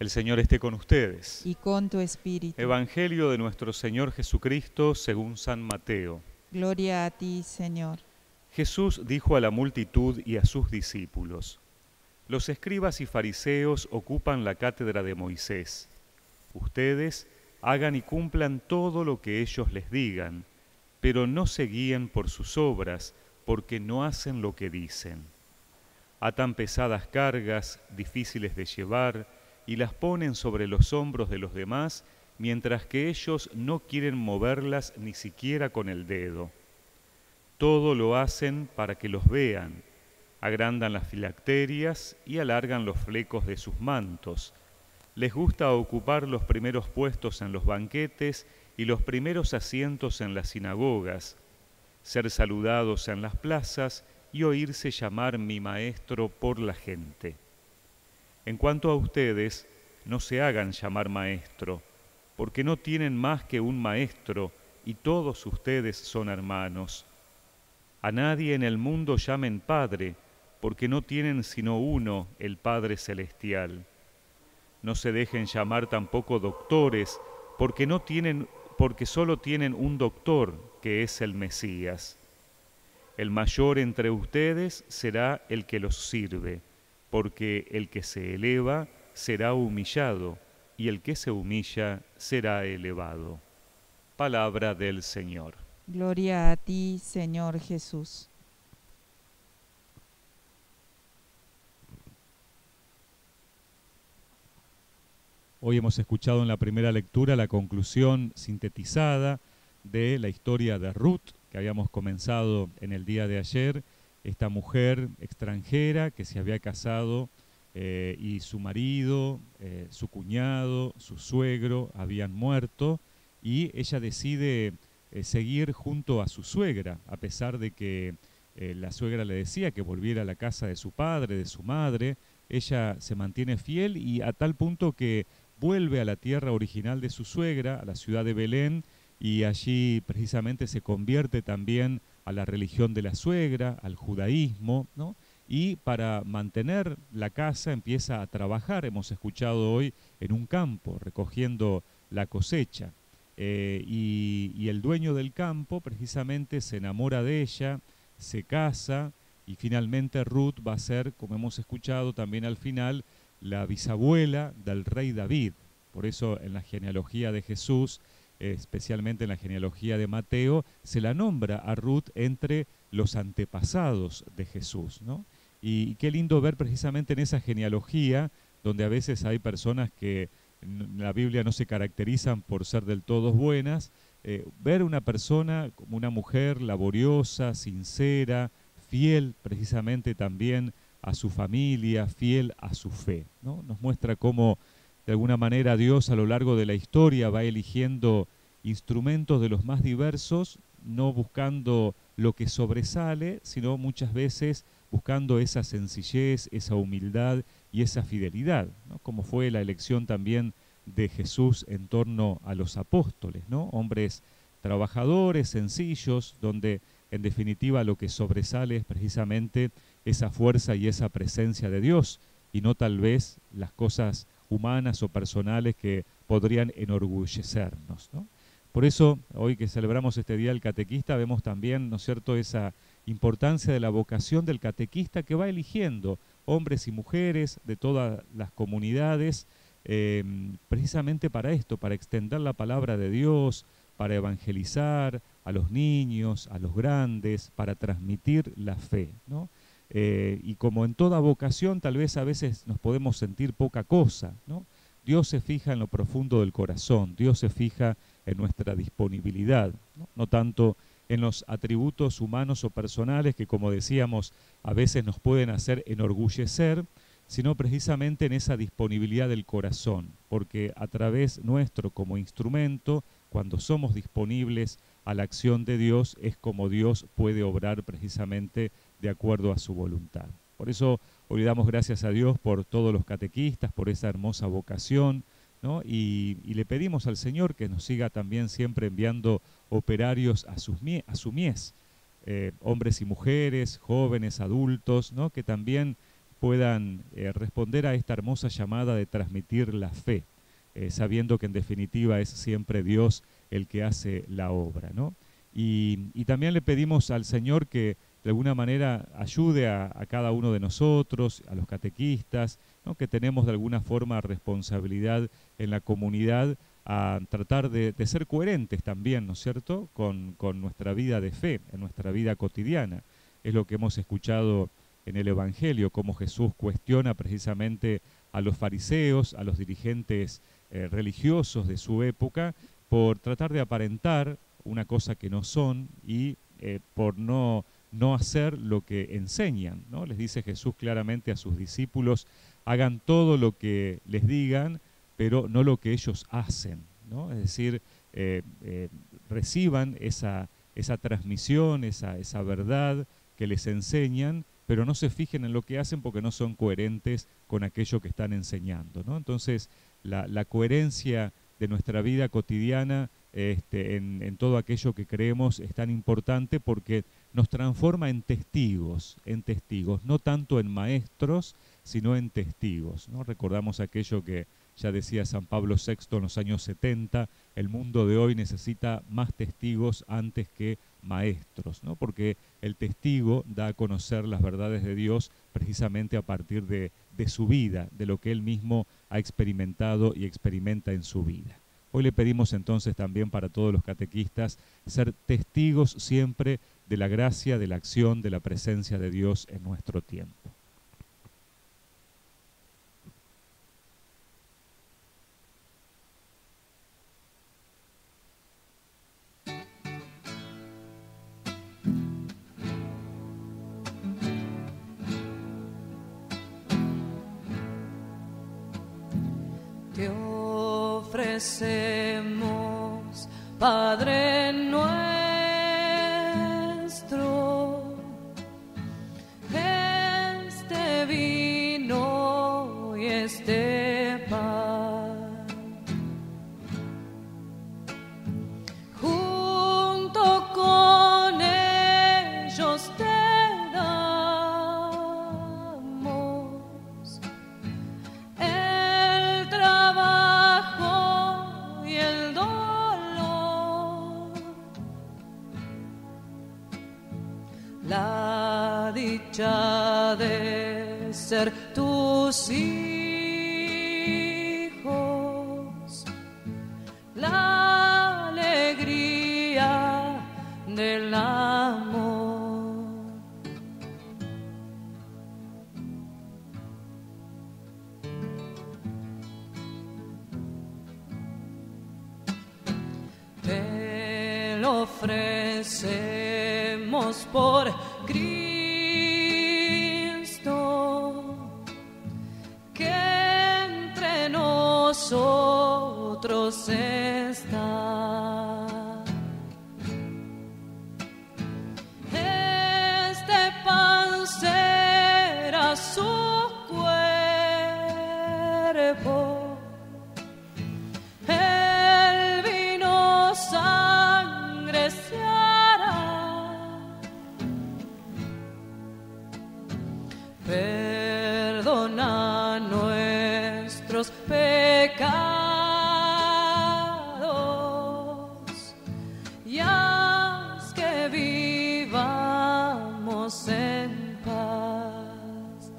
El Señor esté con ustedes. Y con tu espíritu. Evangelio de nuestro Señor Jesucristo según San Mateo. Gloria a ti, Señor. Jesús dijo a la multitud y a sus discípulos: Los escribas y fariseos ocupan la cátedra de Moisés. Ustedes hagan y cumplan todo lo que ellos les digan, pero no se guíen por sus obras, porque no hacen lo que dicen. Atan pesadas cargas, difíciles de llevar, y las ponen sobre los hombros de los demás, mientras que ellos no quieren moverlas ni siquiera con el dedo. Todo lo hacen para que los vean. Agrandan las filacterias y alargan los flecos de sus mantos. Les gusta ocupar los primeros puestos en los banquetes y los primeros asientos en las sinagogas, ser saludados en las plazas y oírse llamar mi maestro por la gente. En cuanto a ustedes, no se hagan llamar maestro, porque no tienen más que un maestro y todos ustedes son hermanos. A nadie en el mundo llamen Padre, porque no tienen sino uno, el Padre Celestial. No se dejen llamar tampoco doctores, porque solo tienen un doctor, que es el Mesías. El mayor entre ustedes será el que los sirve, porque el que se eleva será humillado, y el que se humilla será elevado. Palabra del Señor. Gloria a ti, Señor Jesús. Hoy hemos escuchado en la primera lectura la conclusión sintetizada de la historia de Ruth, que habíamos comenzado en el día de ayer, esta mujer extranjera que se había casado y su marido, su cuñado, su suegro habían muerto, y ella decide seguir junto a su suegra, a pesar de que la suegra le decía que volviera a la casa de su padre, de su madre. Ella se mantiene fiel y a tal punto que vuelve a la tierra original de su suegra, a la ciudad de Belén, y allí precisamente se convierte también a la religión de la suegra, al judaísmo, ¿no? Y para mantener la casa empieza a trabajar, hemos escuchado hoy, en un campo, recogiendo la cosecha. Y el dueño del campo precisamente se enamora de ella, se casa, y finalmente Ruth va a ser, como hemos escuchado también al final, la bisabuela del rey David. Por eso en la genealogía de Jesús, especialmente en la genealogía de Mateo, se la nombra a Ruth entre los antepasados de Jesús, ¿no? Y qué lindo ver precisamente en esa genealogía, donde a veces hay personas que en la Biblia no se caracterizan por ser del todo buenas, ver una persona como una mujer laboriosa, sincera, fiel precisamente también a su familia, fiel a su fe, ¿no? Nos muestra cómo de alguna manera Dios a lo largo de la historia va eligiendo instrumentos de los más diversos, no buscando lo que sobresale, sino muchas veces buscando esa sencillez, esa humildad y esa fidelidad, ¿no? Como fue la elección también de Jesús en torno a los apóstoles, ¿no? Hombres trabajadores, sencillos, donde en definitiva lo que sobresale es precisamente esa fuerza y esa presencia de Dios, y no tal vez las cosas humanas o personales que podrían enorgullecernos, ¿no? Por eso, hoy que celebramos este Día del Catequista, vemos también, ¿no es cierto?, esa importancia de la vocación del catequista que va eligiendo hombres y mujeres de todas las comunidades, precisamente para esto, para extender la palabra de Dios, para evangelizar a los niños, a los grandes, para transmitir la fe, ¿no? Y como en toda vocación, tal vez a veces nos podemos sentir poca cosa, ¿no? Dios se fija en lo profundo del corazón, Dios se fija en nuestra disponibilidad, ¿no? No tanto en los atributos humanos o personales que, como decíamos, a veces nos pueden hacer enorgullecer, sino precisamente en esa disponibilidad del corazón, porque a través nuestro como instrumento, cuando somos disponibles a la acción de Dios, es como Dios puede obrar precisamente de acuerdo a su voluntad. Por eso hoy damos gracias a Dios por todos los catequistas, por esa hermosa vocación, ¿no? Y le pedimos al Señor que nos siga también siempre enviando operarios a su mies, hombres y mujeres, jóvenes, adultos, ¿no? Que también puedan responder a esta hermosa llamada de transmitir la fe, sabiendo que en definitiva es siempre Dios el que hace la obra, ¿no? Y también le pedimos al Señor que de alguna manera ayude a cada uno de nosotros, a los catequistas, ¿no? Que tenemos de alguna forma responsabilidad en la comunidad, a tratar de ser coherentes también, ¿no es cierto?, con nuestra vida de fe, en nuestra vida cotidiana. Es lo que hemos escuchado en el Evangelio, cómo Jesús cuestiona precisamente a los fariseos, a los dirigentes religiosos de su época, por tratar de aparentar una cosa que no son y por no hacer lo que enseñan, ¿no? Les dice Jesús claramente a sus discípulos: hagan todo lo que les digan, pero no lo que ellos hacen, ¿no? Es decir, reciban esa transmisión, esa verdad que les enseñan, pero no se fijen en lo que hacen porque no son coherentes con aquello que están enseñando, ¿no? Entonces, la coherencia de nuestra vida cotidiana en todo aquello que creemos es tan importante porque nos transforma en testigos, no tanto en maestros, sino en testigos, ¿no? Recordamos aquello que ya decía San Pablo VI en los años 70, el mundo de hoy necesita más testigos antes que maestros, ¿no? Porque el testigo da a conocer las verdades de Dios precisamente a partir de su vida, de lo que él mismo ha experimentado y experimenta en su vida. Hoy le pedimos entonces también para todos los catequistas ser testigos siempre de la gracia, de la acción, de la presencia de Dios en nuestro tiempo. Te ofrecemos, Padre nuestro, este vino y este pan, junto con ellos te damos el trabajo y el dolor, la dicha de ser tus hijos, la alegría del amor. Te lo ofrecemos por Cristo, que entre nosotros está. Este pan será su cuerpo, el vino sangre se hará. Perdona nuestros pecados y haz que vivamos en paz.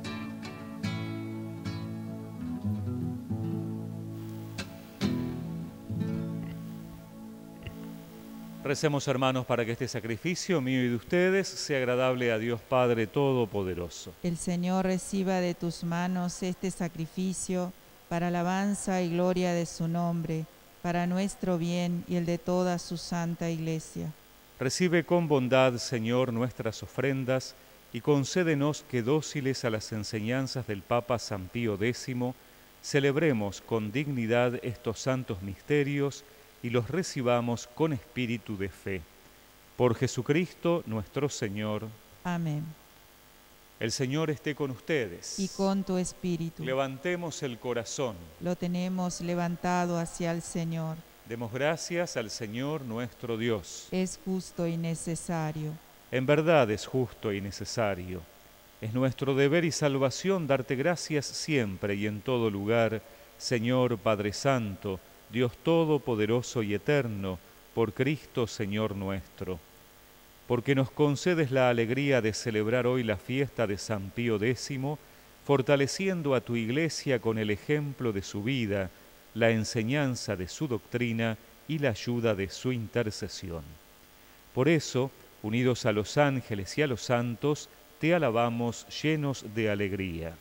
Recemos, hermanos, para que este sacrificio mío y de ustedes sea agradable a Dios Padre Todopoderoso. El Señor reciba de tus manos este sacrificio para alabanza y gloria de su nombre, para nuestro bien y el de toda su santa Iglesia. Recibe con bondad, Señor, nuestras ofrendas y concédenos que, dóciles a las enseñanzas del Papa San Pío X, celebremos con dignidad estos santos misterios y los recibamos con espíritu de fe. Por Jesucristo nuestro Señor. Amén. El Señor esté con ustedes. Y con tu espíritu. Levantemos el corazón. Lo tenemos levantado hacia el Señor. Demos gracias al Señor nuestro Dios. Es justo y necesario. En verdad es justo y necesario. Es nuestro deber y salvación darte gracias siempre y en todo lugar, Señor Padre Santo, Dios Todopoderoso y Eterno, por Cristo Señor nuestro. Porque nos concedes la alegría de celebrar hoy la fiesta de San Pío X, fortaleciendo a tu Iglesia con el ejemplo de su vida, la enseñanza de su doctrina y la ayuda de su intercesión. Por eso, unidos a los ángeles y a los santos, te alabamos llenos de alegría.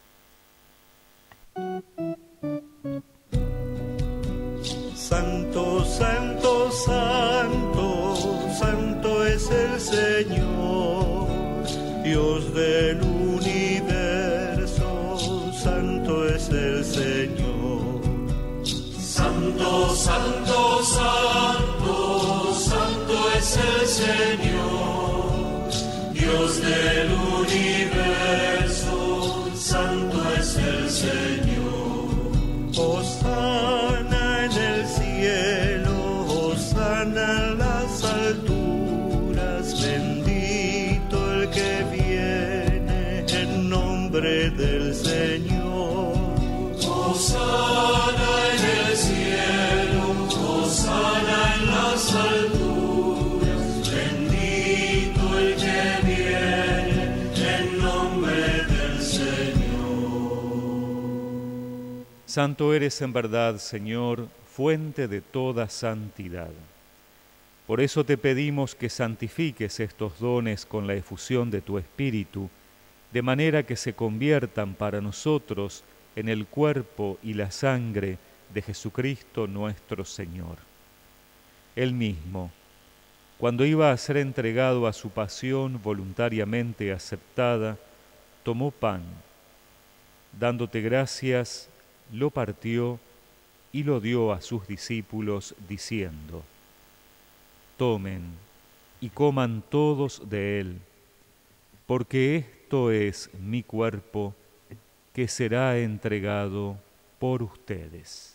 Santo, santo, santo, santo es el Señor, Dios del universo, santo es el Señor. Santo, santo, santo, santo es el Señor, Dios del universo, santo es el Señor. Hosana en el cielo, hosana en las alturas, bendito el que viene en nombre del Señor. Hosana en el cielo, hosana en las alturas, bendito el que viene en nombre del Señor. Santo eres en verdad, Señor, fuente de toda santidad. Por eso te pedimos que santifiques estos dones con la efusión de tu Espíritu, de manera que se conviertan para nosotros en el cuerpo y la sangre de Jesucristo nuestro Señor. Él mismo, cuando iba a ser entregado a su pasión voluntariamente aceptada, tomó pan, dándote gracias, lo partió y lo dio a sus discípulos, diciendo: Tomen y coman todos de él, porque esto es mi cuerpo, que será entregado por ustedes.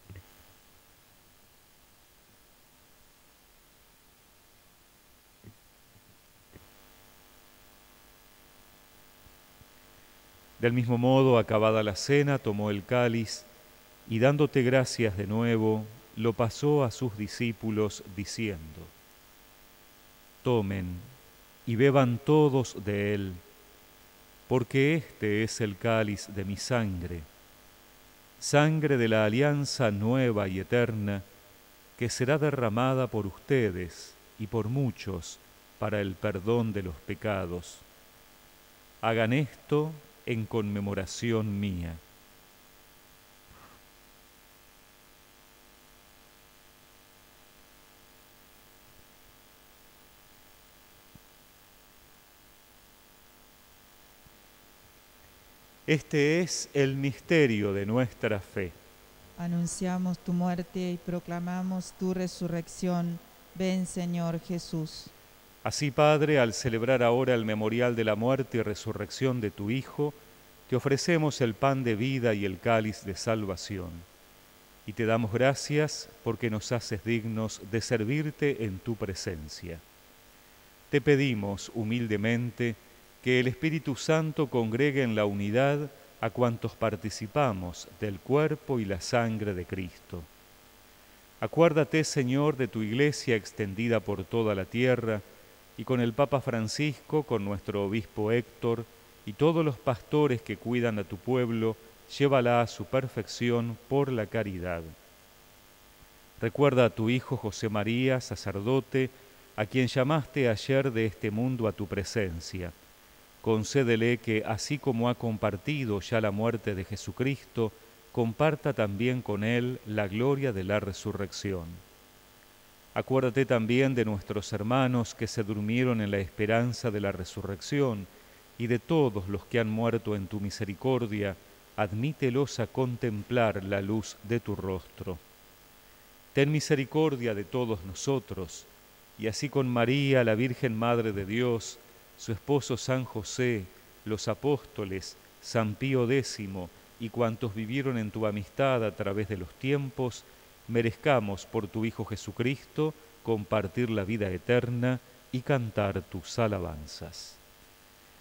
Del mismo modo, acabada la cena, tomó el cáliz y dándote gracias de nuevo, lo pasó a sus discípulos diciendo: Tomen y beban todos de él, porque este es el cáliz de mi sangre, sangre de la alianza nueva y eterna, que será derramada por ustedes y por muchos para el perdón de los pecados. Hagan esto en conmemoración mía. Este es el misterio de nuestra fe. Anunciamos tu muerte y proclamamos tu resurrección. Ven, Señor Jesús. Así, Padre, al celebrar ahora el memorial de la muerte y resurrección de tu Hijo, te ofrecemos el pan de vida y el cáliz de salvación. Y te damos gracias porque nos haces dignos de servirte en tu presencia. Te pedimos humildemente que el Espíritu Santo congregue en la unidad a cuantos participamos del cuerpo y la sangre de Cristo. Acuérdate, Señor, de tu Iglesia extendida por toda la tierra, y con el Papa Francisco, con nuestro obispo Héctor, y todos los pastores que cuidan a tu pueblo, llévala a su perfección por la caridad. Recuerda a tu Hijo José María, sacerdote, a quien llamaste ayer de este mundo a tu presencia. Concédele que, así como ha compartido ya la muerte de Jesucristo, comparta también con él la gloria de la resurrección. Acuérdate también de nuestros hermanos que se durmieron en la esperanza de la resurrección, y de todos los que han muerto en tu misericordia, admítelos a contemplar la luz de tu rostro. Ten misericordia de todos nosotros, y así con María, la Virgen Madre de Dios, su esposo San José, los apóstoles, San Pío X y cuantos vivieron en tu amistad a través de los tiempos, merezcamos por tu Hijo Jesucristo compartir la vida eterna y cantar tus alabanzas.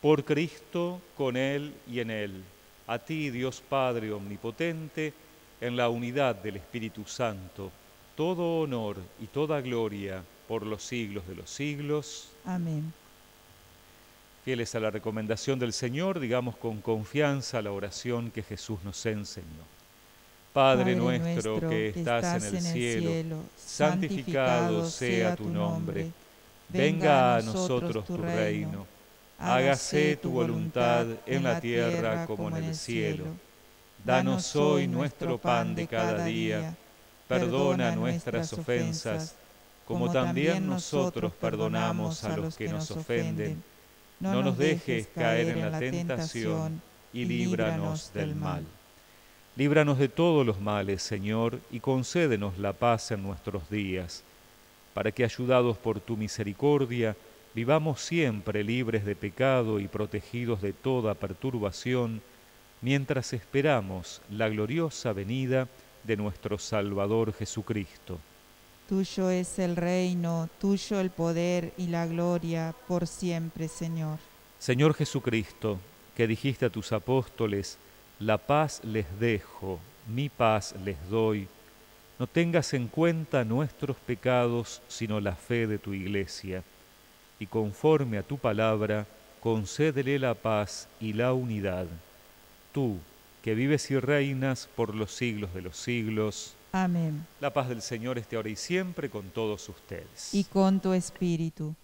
Por Cristo, con Él y en Él, a ti, Dios Padre Omnipotente, en la unidad del Espíritu Santo, todo honor y toda gloria por los siglos de los siglos. Amén. Fieles a la recomendación del Señor, digamos con confianza la oración que Jesús nos enseñó. Padre nuestro que estás en el cielo, santificado sea tu nombre. Venga a nosotros tu reino. Hágase tu voluntad en la tierra como en el cielo. Danos hoy nuestro pan de cada día. Perdona nuestras ofensas, como también nosotros perdonamos a los que nos ofenden. No nos dejes caer en la tentación y líbranos del mal. Líbranos de todos los males, Señor, y concédenos la paz en nuestros días, para que, ayudados por tu misericordia, vivamos siempre libres de pecado y protegidos de toda perturbación, mientras esperamos la gloriosa venida de nuestro Salvador Jesucristo. Tuyo es el reino, tuyo el poder y la gloria por siempre, Señor. Señor Jesucristo, que dijiste a tus apóstoles, la paz les dejo, mi paz les doy, no tengas en cuenta nuestros pecados, sino la fe de tu Iglesia, y conforme a tu palabra, concédele la paz y la unidad. Tú, que vives y reinas por los siglos de los siglos. Amén. La paz del Señor esté ahora y siempre con todos ustedes. Y con tu espíritu.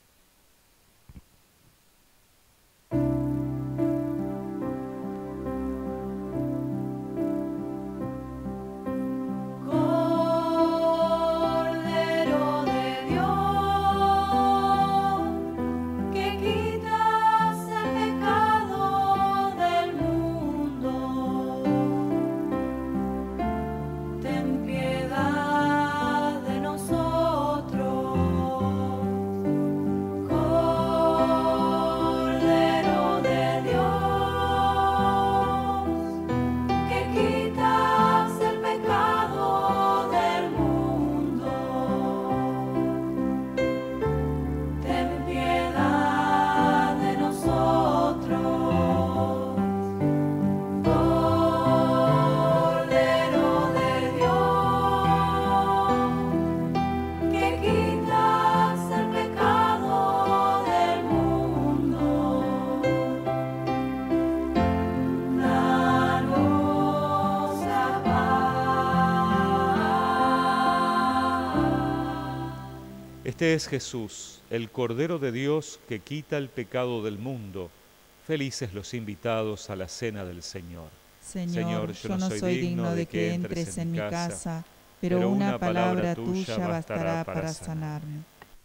Este es Jesús, el Cordero de Dios que quita el pecado del mundo. Felices los invitados a la cena del Señor. Señor, yo no soy digno de que entres en mi casa, pero una palabra tuya bastará para sanarme.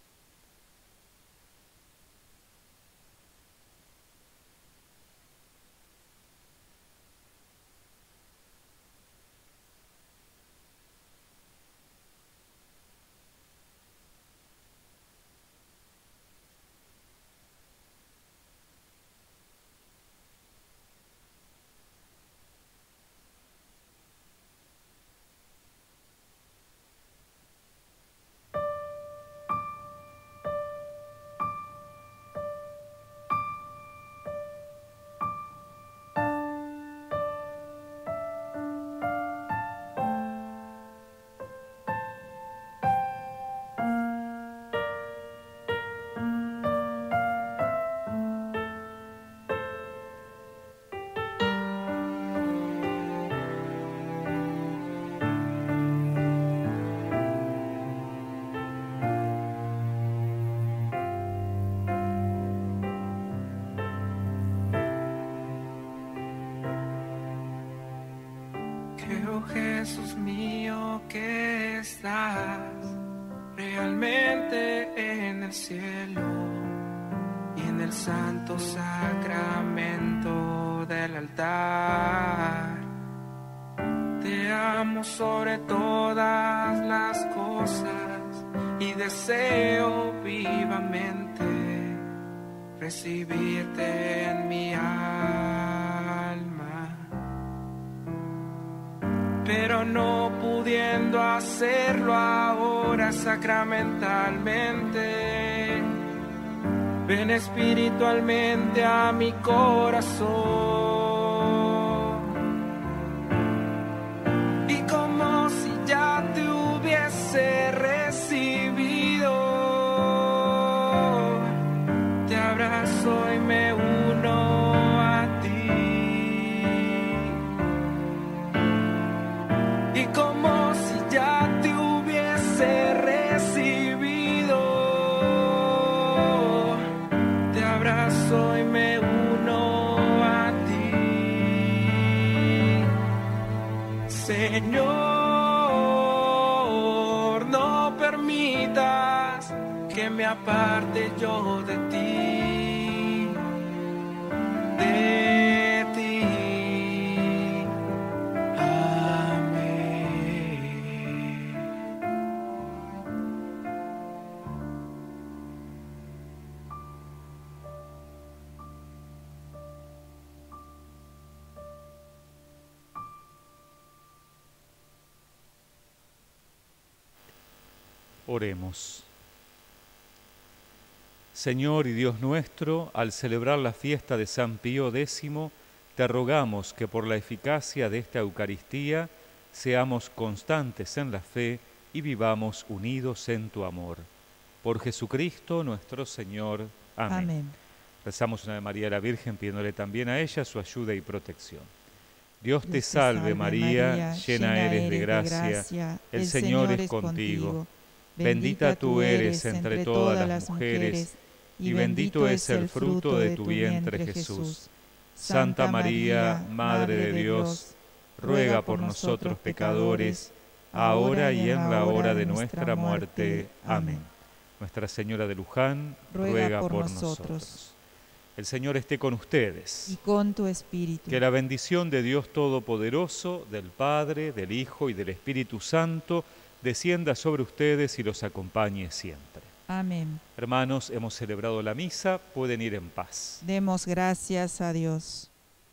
Jesús mío, que estás realmente en el cielo y en el santo sacramento del altar. Te amo sobre todas las cosas y deseo vivamente recibirte en mi alma. Pero no pudiendo hacerlo ahora sacramentalmente, ven espiritualmente a mi corazón. Y como si ya te hubiese recibido, te abrazo y me uno a ti. Y como si ya te hubiese recibido, te abrazo y me uno a ti. Señor, no permitas que me aparte yo de ti, de ti. Amén. Oremos. Señor y Dios nuestro, al celebrar la fiesta de San Pío X, te rogamos que por la eficacia de esta Eucaristía seamos constantes en la fe y vivamos unidos en tu amor. Por Jesucristo nuestro Señor. Amén. Amén. Rezamos una Ave María a la Virgen, pidiéndole también a ella su ayuda y protección. Dios te salve María, llena eres de gracia, el Señor es contigo. Bendita tú eres entre todas las mujeres, y bendito es el fruto de tu vientre, Jesús. Santa María, Madre de Dios, ruega por nosotros pecadores, ahora y en la hora de nuestra muerte. Amén. Nuestra Señora de Luján, ruega por nosotros. El Señor esté con ustedes. Y con tu espíritu. Que la bendición de Dios Todopoderoso, del Padre, del Hijo y del Espíritu Santo, descienda sobre ustedes y los acompañe siempre. Amén. Hermanos, hemos celebrado la misa, pueden ir en paz. Demos gracias a Dios.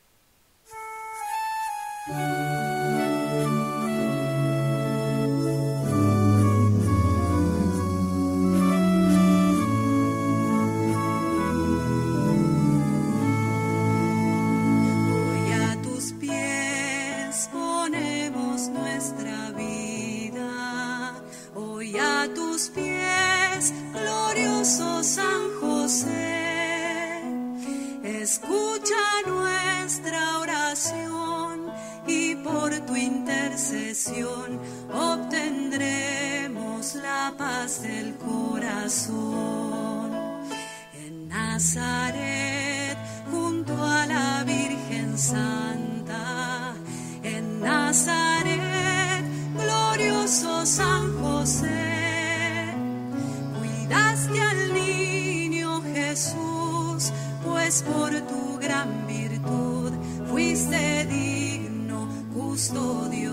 Hoy a tus pies ponemos nuestra vida. Hoy a tus pies, glorioso San José, escucha nuestra oración y por tu intercesión obtendremos la paz del corazón. En Nazaret, junto a la Virgen Santa, en Nazaret, glorioso San José, cuidaste al niño Jesús, pues por tu gran virtud fuiste digno custodio